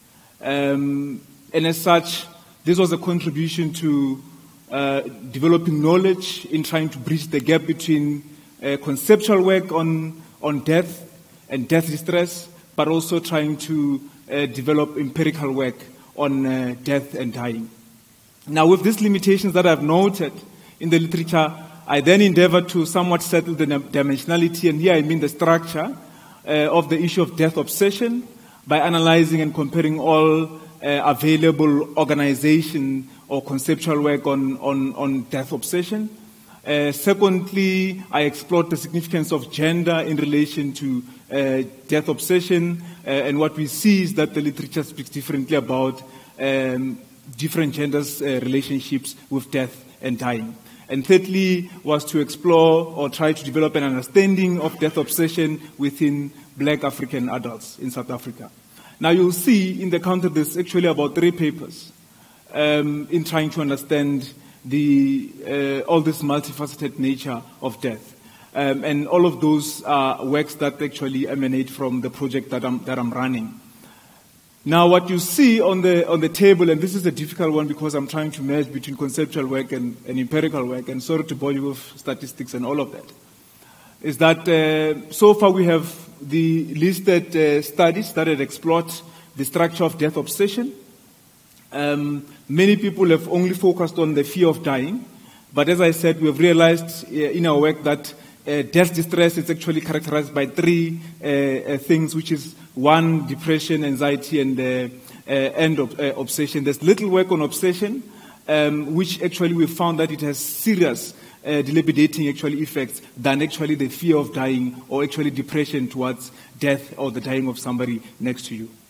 Um, and as such, this was a contribution to uh, developing knowledge in trying to bridge the gap between uh, conceptual work on, on death and death distress, but also trying to uh, develop empirical work on uh, death and dying. Now, with these limitations that I've noted in the literature, I then endeavored to somewhat settle the dimensionality, and here I mean the structure uh, of the issue of death obsession by analyzing and comparing all uh, available organization or conceptual work on, on, on death obsession. Uh, secondly, I explored the significance of gender in relation to uh, death obsession, uh, and what we see is that the literature speaks differently about um, different genders' uh, relationships with death and dying. And thirdly was to explore or try to develop an understanding of death obsession within black African adults in South Africa. Now you'll see in the counter there's actually about three papers um, in trying to understand the, uh, all this multifaceted nature of death. Um, and all of those are works that actually emanate from the project that I'm, that I'm running. Now, what you see on the, on the table, and this is a difficult one because I'm trying to merge between conceptual work and, and empirical work, and sorry to bore you with statistics and all of that, is that uh, so far we have the listed uh, studies that have explored the structure of death obsession. Um, many people have only focused on the fear of dying, but as I said, we have realized uh, in our work that uh, death distress is actually characterized by three uh, uh, things, which is one, depression, anxiety, and uh, uh, and ob- uh, obsession. There's little work on obsession, um, which actually we found that it has serious uh, dilapidating actually effects than actually the fear of dying or actually depression towards death or the dying of somebody next to you.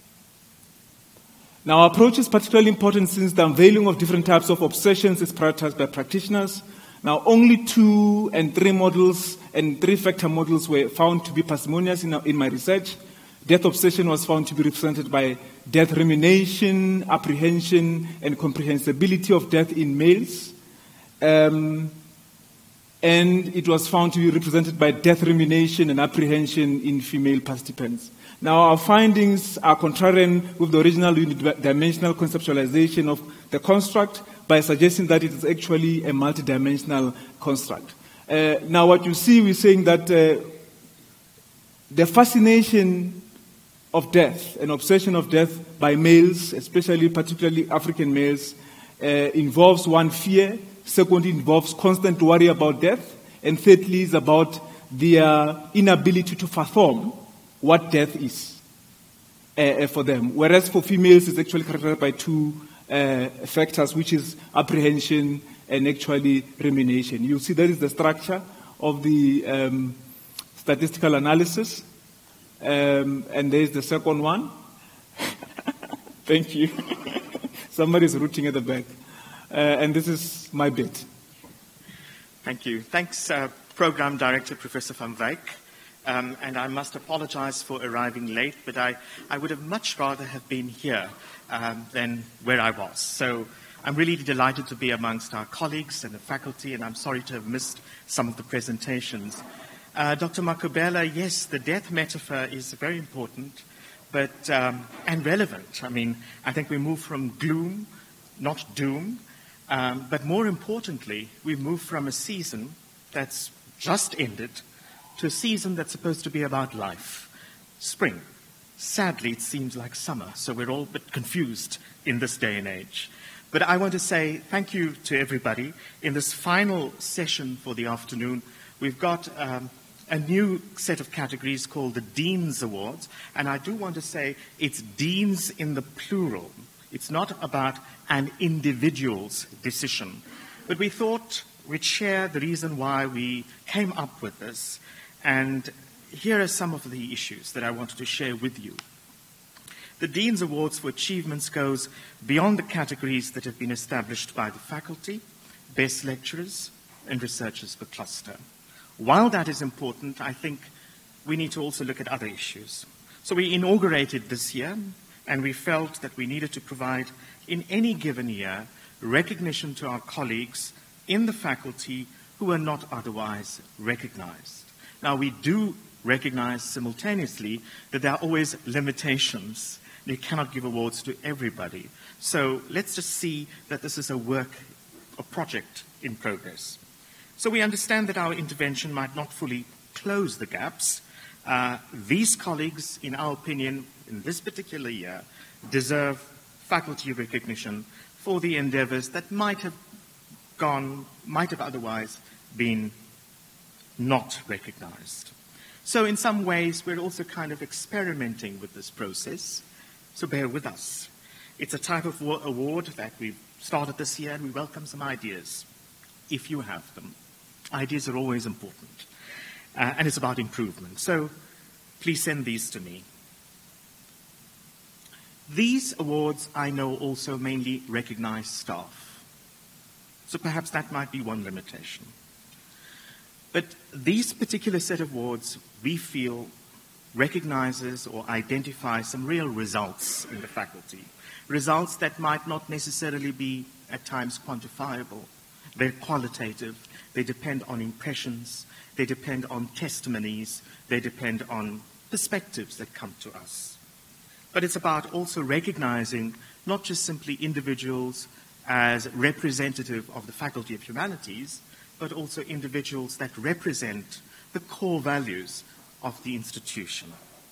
Now, our approach is particularly important since the unveiling of different types of obsessions is prioritized by practitioners. Now, only two and three models and three-factor models were found to be parsimonious in, in my research. Death obsession was found to be represented by death rumination, apprehension, and comprehensibility of death in males. Um, and it was found to be represented by death rumination and apprehension in female participants. Now, our findings are contrarian with the original unidimensional conceptualization of the construct by suggesting that it is actually a multidimensional construct. Uh, now, what you see, we're saying that uh, the fascination of death, an obsession of death by males, especially particularly African males, uh, involves one, fear. Secondly, involves constant worry about death. And thirdly, is about their inability to fathom what death is uh, for them. Whereas for females, it's actually characterized by two uh, factors, which is apprehension and actually rumination. You'll see that is the structure of the um, statistical analysis. Um, and there's the second one. Thank you. Somebody's rooting at the back. Uh, and this is my bit. Thank you. Thanks, uh, Program Director Professor van Wyk. Um, and I must apologize for arriving late, but I, I would have much rather have been here um, than where I was. So I'm really delighted to be amongst our colleagues and the faculty, and I'm sorry to have missed some of the presentations. Uh, Doctor Makhubela, yes, the death metaphor is very important but um, and relevant. I mean, I think we move from gloom, not doom, um, but more importantly, we move from a season that's just ended to a season that's supposed to be about life. Spring. Sadly, it seems like summer, so we're all a bit confused in this day and age. But I want to say thank you to everybody. In this final session for the afternoon, we've got um, a new set of categories called the Dean's Awards, and I do want to say it's Deans in the plural. It's not about an individual's decision. But we thought which share the reason why we came up with this. And here are some of the issues that I wanted to share with you. The Dean's Awards for Achievements goes beyond the categories that have been established by the faculty, best lecturers, and researchers per cluster. While that is important, I think we need to also look at other issues. So we inaugurated this year, and we felt that we needed to provide, in any given year, recognition to our colleagues in the faculty who are not otherwise recognized. Now, we do recognize simultaneously that there are always limitations. You cannot give awards to everybody. So let's just see that this is a work, a project in progress. So we understand that our intervention might not fully close the gaps. Uh, these colleagues, in our opinion, in this particular year, deserve faculty recognition for the endeavors that might have gone, might have otherwise been not recognized. So in some ways, we're also kind of experimenting with this process, so bear with us. It's a type of award that we've started this year, and we welcome some ideas, if you have them. Ideas are always important, uh, and it's about improvement. So please send these to me. These awards, I know, also mainly recognize staff. So perhaps that might be one limitation. But these particular set of awards, we feel, recognizes or identifies some real results in the faculty. Results that might not necessarily be, at times, quantifiable. They're qualitative. They depend on impressions. They depend on testimonies. They depend on perspectives that come to us. But it's about also recognizing not just simply individuals as representative of the Faculty of Humanities, but also individuals that represent the core values of the institution.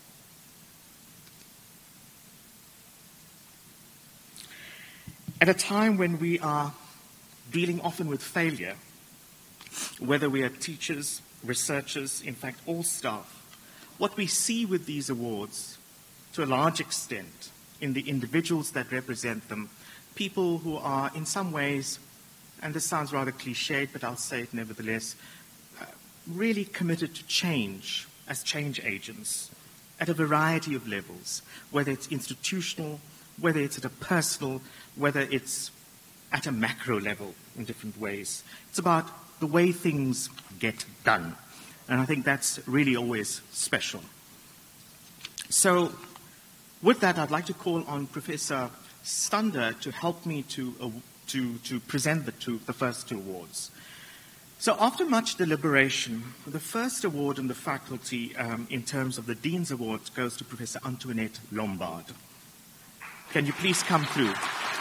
At a time when we are dealing often with failure, whether we are teachers, researchers, in fact all staff, what we see with these awards, to a large extent, in the individuals that represent them, people who are in some ways, and this sounds rather cliched, but I'll say it nevertheless, uh, really committed to change as change agents at a variety of levels, whether it's institutional, whether it's at a personal, whether it's at a macro level in different ways. It's about the way things get done. And I think that's really always special. So with that, I'd like to call on Professor Stander to help me to, uh, to, to present the, two, the first two awards. So after much deliberation, the first award in the faculty um, in terms of the Dean's Award goes to Professor Antoinette Lombard. Can you please come through?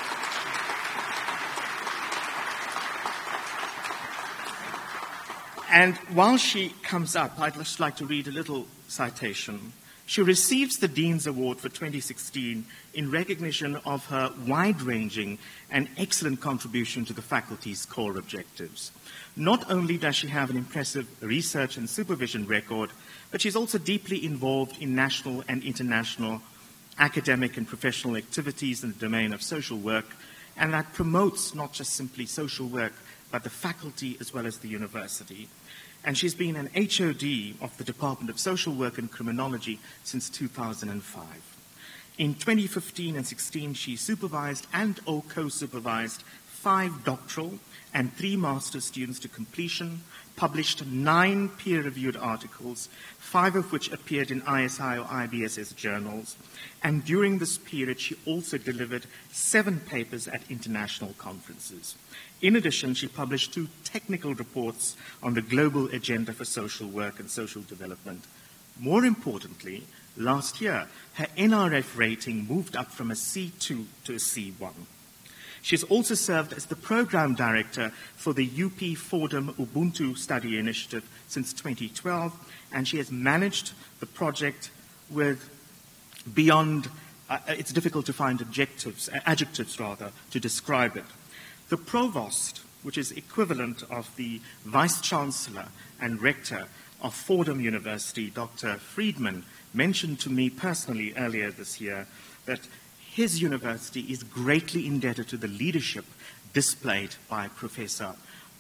And while she comes up, I'd just like to read a little citation. She receives the Dean's Award for twenty sixteen in recognition of her wide-ranging and excellent contribution to the faculty's core objectives. Not only does she have an impressive research and supervision record, but she's also deeply involved in national and international academic and professional activities in the domain of social work, and that promotes not just simply social work, but the faculty as well as the university. And she's been an H O D of the Department of Social Work and Criminology since two thousand five. In twenty fifteen and sixteen, she supervised and or co-supervised five doctoral and three master's students to completion, published nine peer-reviewed articles, five of which appeared in I S I or I B S S journals. And during this period, she also delivered seven papers at international conferences. In addition, she published two technical reports on the global agenda for social work and social development. More importantly, last year, her N R F rating moved up from a C two to a C one. She's also served as the program director for the U P Fordham Ubuntu Study Initiative since twenty twelve, and she has managed the project with beyond, uh, it's difficult to find adjectives, adjectives rather, to describe it. The provost, which is equivalent of the vice-chancellor and rector of Fordham University, Doctor Friedman, mentioned to me personally earlier this year that his university is greatly indebted to the leadership displayed by Professor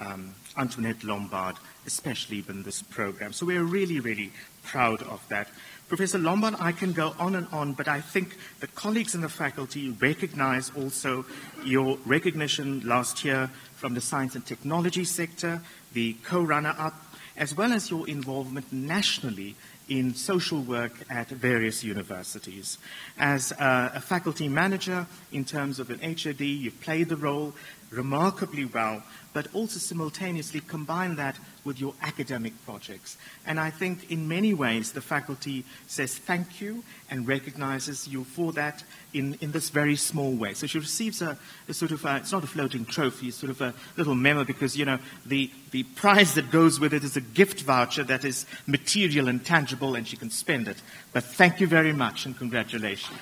um, Antoinette Lombard, especially in this program. So we're really, really proud of that. Professor Lombard, I can go on and on, but I think the colleagues in the faculty recognize also your recognition last year from the science and technology sector, the co-runner-up, as well as your involvement nationally in social work at various universities. As uh, a faculty manager, in terms of an H O D, you've played the role remarkably well, but also simultaneously combine that with your academic projects. And I think in many ways the faculty says thank you and recognizes you for that in, in this very small way. So she receives a, a sort of, a, it's not a floating trophy, it's sort of a little memo because, you know, the, the prize that goes with it is a gift voucher that is material and tangible and she can spend it. But thank you very much and congratulations.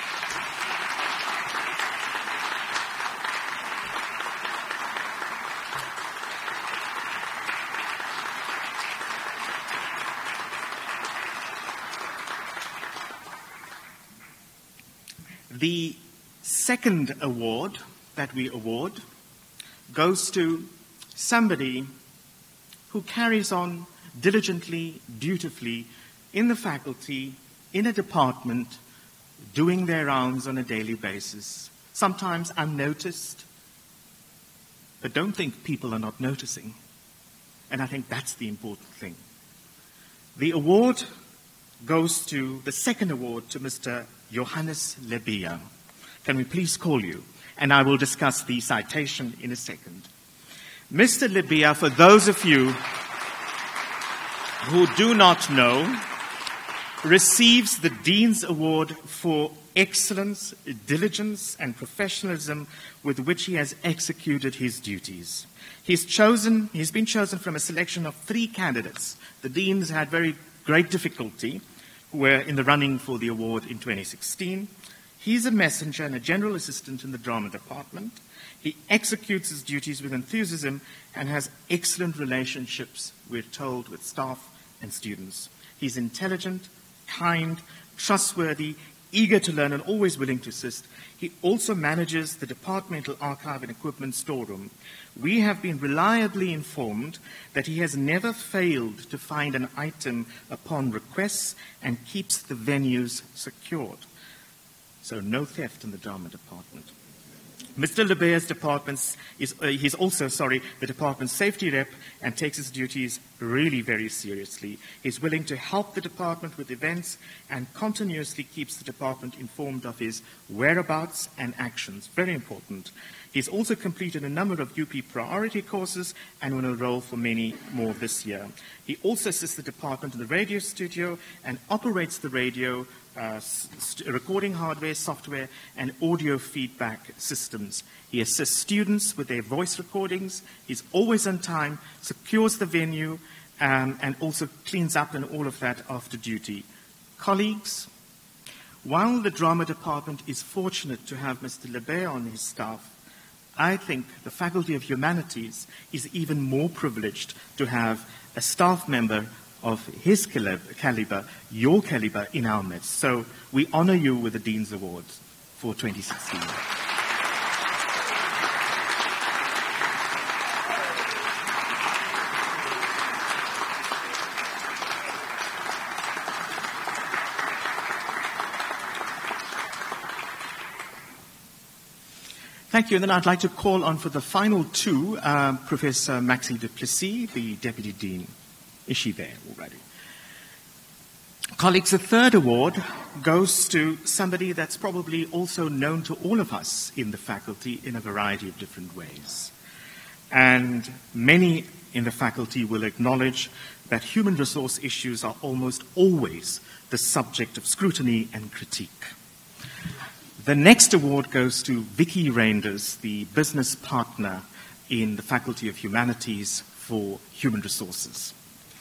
The second award that we award goes to somebody who carries on diligently, dutifully in the faculty, in a department, doing their rounds on a daily basis, sometimes unnoticed, but don't think people are not noticing. And I think that's the important thing. The award goes to, the second award to Mister Johannes Lebia. Can we please call you? And I will discuss the citation in a second. Mister Lebia, for those of you who do not know, receives the Dean's Award for excellence, diligence, and professionalism with which he has executed his duties. He's chosen, he's been chosen from a selection of three candidates. The Deans had very great difficulty, who were in the running for the award in twenty sixteen. He's a messenger and a general assistant in the drama department. He executes his duties with enthusiasm and has excellent relationships, we're told, with staff and students. He's intelligent, kind, trustworthy, eager to learn and always willing to assist. He also manages the departmental archive and equipment storeroom. We have been reliably informed that he has never failed to find an item upon requests and keeps the venues secured. So no theft in the drama department. Mister Lebea's department is, uh, he's also, sorry, the department's safety rep and takes his duties really very seriously. He's willing to help the department with events and continuously keeps the department informed of his whereabouts and actions. Very important. He's also completed a number of U P priority courses and will enroll for many more this year. He also assists the department in the radio studio and operates the radio Uh, recording hardware, software, and audio feedback systems. He assists students with their voice recordings. He's always on time, secures the venue, um, and also cleans up and all of that after duty. Colleagues, while the drama department is fortunate to have Mister Lebea on his staff, I think the Faculty of Humanities is even more privileged to have a staff member of his caliber, your caliber, in our midst. So we honor you with the Dean's Awards for twenty sixteen. Thank you. And then I'd like to call on for the final two, uh, Professor Maxie de Plessis, the Deputy Dean. Is she there already? Colleagues, the third award goes to somebody that's probably also known to all of us in the faculty in a variety of different ways. And many in the faculty will acknowledge that human resource issues are almost always the subject of scrutiny and critique. The next award goes to Vicky Reinders, the business partner in the Faculty of Humanities for Human Resources.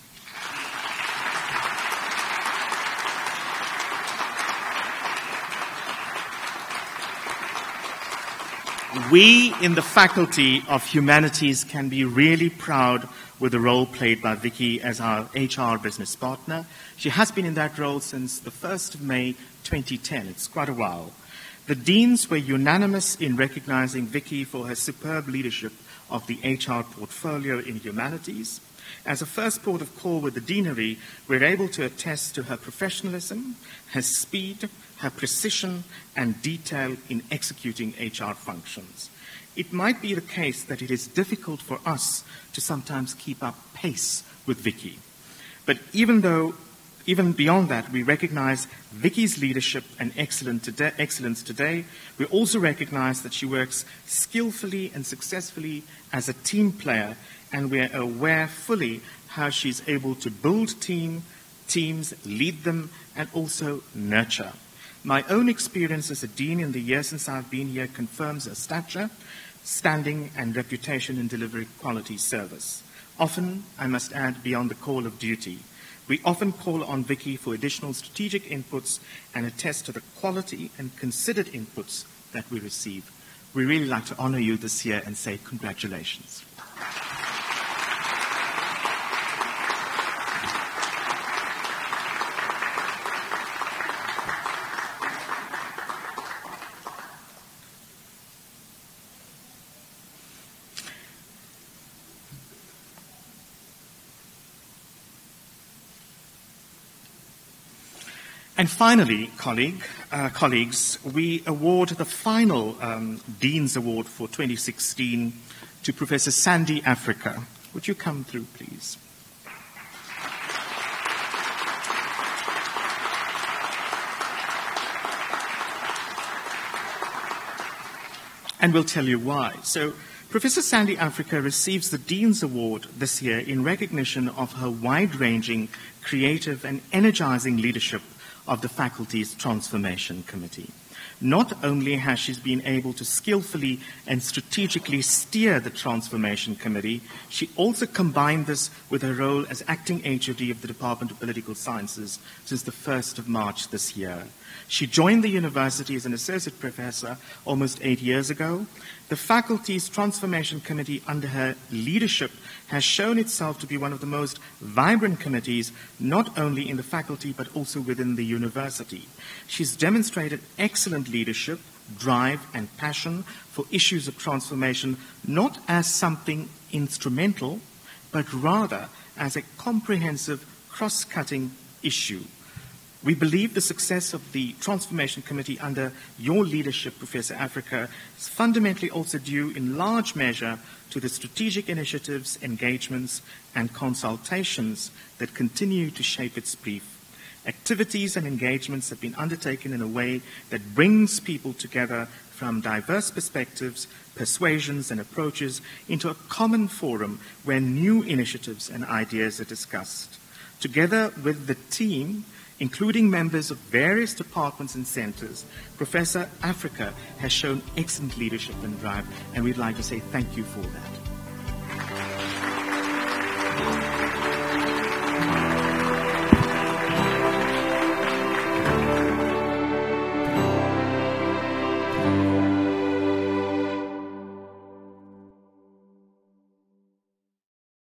We in the Faculty of Humanities can be really proud with the role played by Vicky as our H R business partner. She has been in that role since the first of May twenty ten. It's quite a while. The deans were unanimous in recognizing Vicky for her superb leadership of the H R portfolio in humanities. As a first port of call with the deanery, we're able to attest to her professionalism, her speed, her precision, and detail in executing H R functions. It might be the case that it is difficult for us to sometimes keep up pace with Vicky. But even though, even beyond that, we recognize Vicky's leadership and excellence today, we also recognize that she works skillfully and successfully as a team player, and we're aware fully how she's able to build team, teams, lead them, and also nurture. My own experience as a dean in the years since I've been here confirms her stature, standing, and reputation in delivering quality service. Often, I must add, beyond the call of duty. We often call on Vicky for additional strategic inputs and attest to the quality and considered inputs that we receive. We really like to honor you this year and say congratulations. And finally, colleague, uh, colleagues, we award the final um, Dean's Award for twenty sixteen to Professor Sandy Africa. Would you come through, please? And we'll tell you why. So, Professor Sandy Africa receives the Dean's Award this year in recognition of her wide-ranging, creative, and energizing leadership of the faculty's Transformation Committee. Not only has she been able to skillfully and strategically steer the Transformation Committee, she also combined this with her role as acting H O D of the Department of Political Sciences since the first of March this year. She joined the university as an associate professor almost eight years ago. The faculty's Transformation Committee, under her leadership, has shown itself to be one of the most vibrant committees, not only in the faculty but also within the university. She's demonstrated excellent leadership, drive, and passion for issues of transformation, not as something instrumental, but rather as a comprehensive, cross-cutting issue. We believe the success of the Transformation Committee under your leadership, Professor Africa, is fundamentally also due in large measure to the strategic initiatives, engagements, and consultations that continue to shape its brief. Activities and engagements have been undertaken in a way that brings people together from diverse perspectives, persuasions, and approaches into a common forum where new initiatives and ideas are discussed. Together with the team, including members of various departments and centers, Professor Africa has shown excellent leadership and drive, and we'd like to say thank you for that.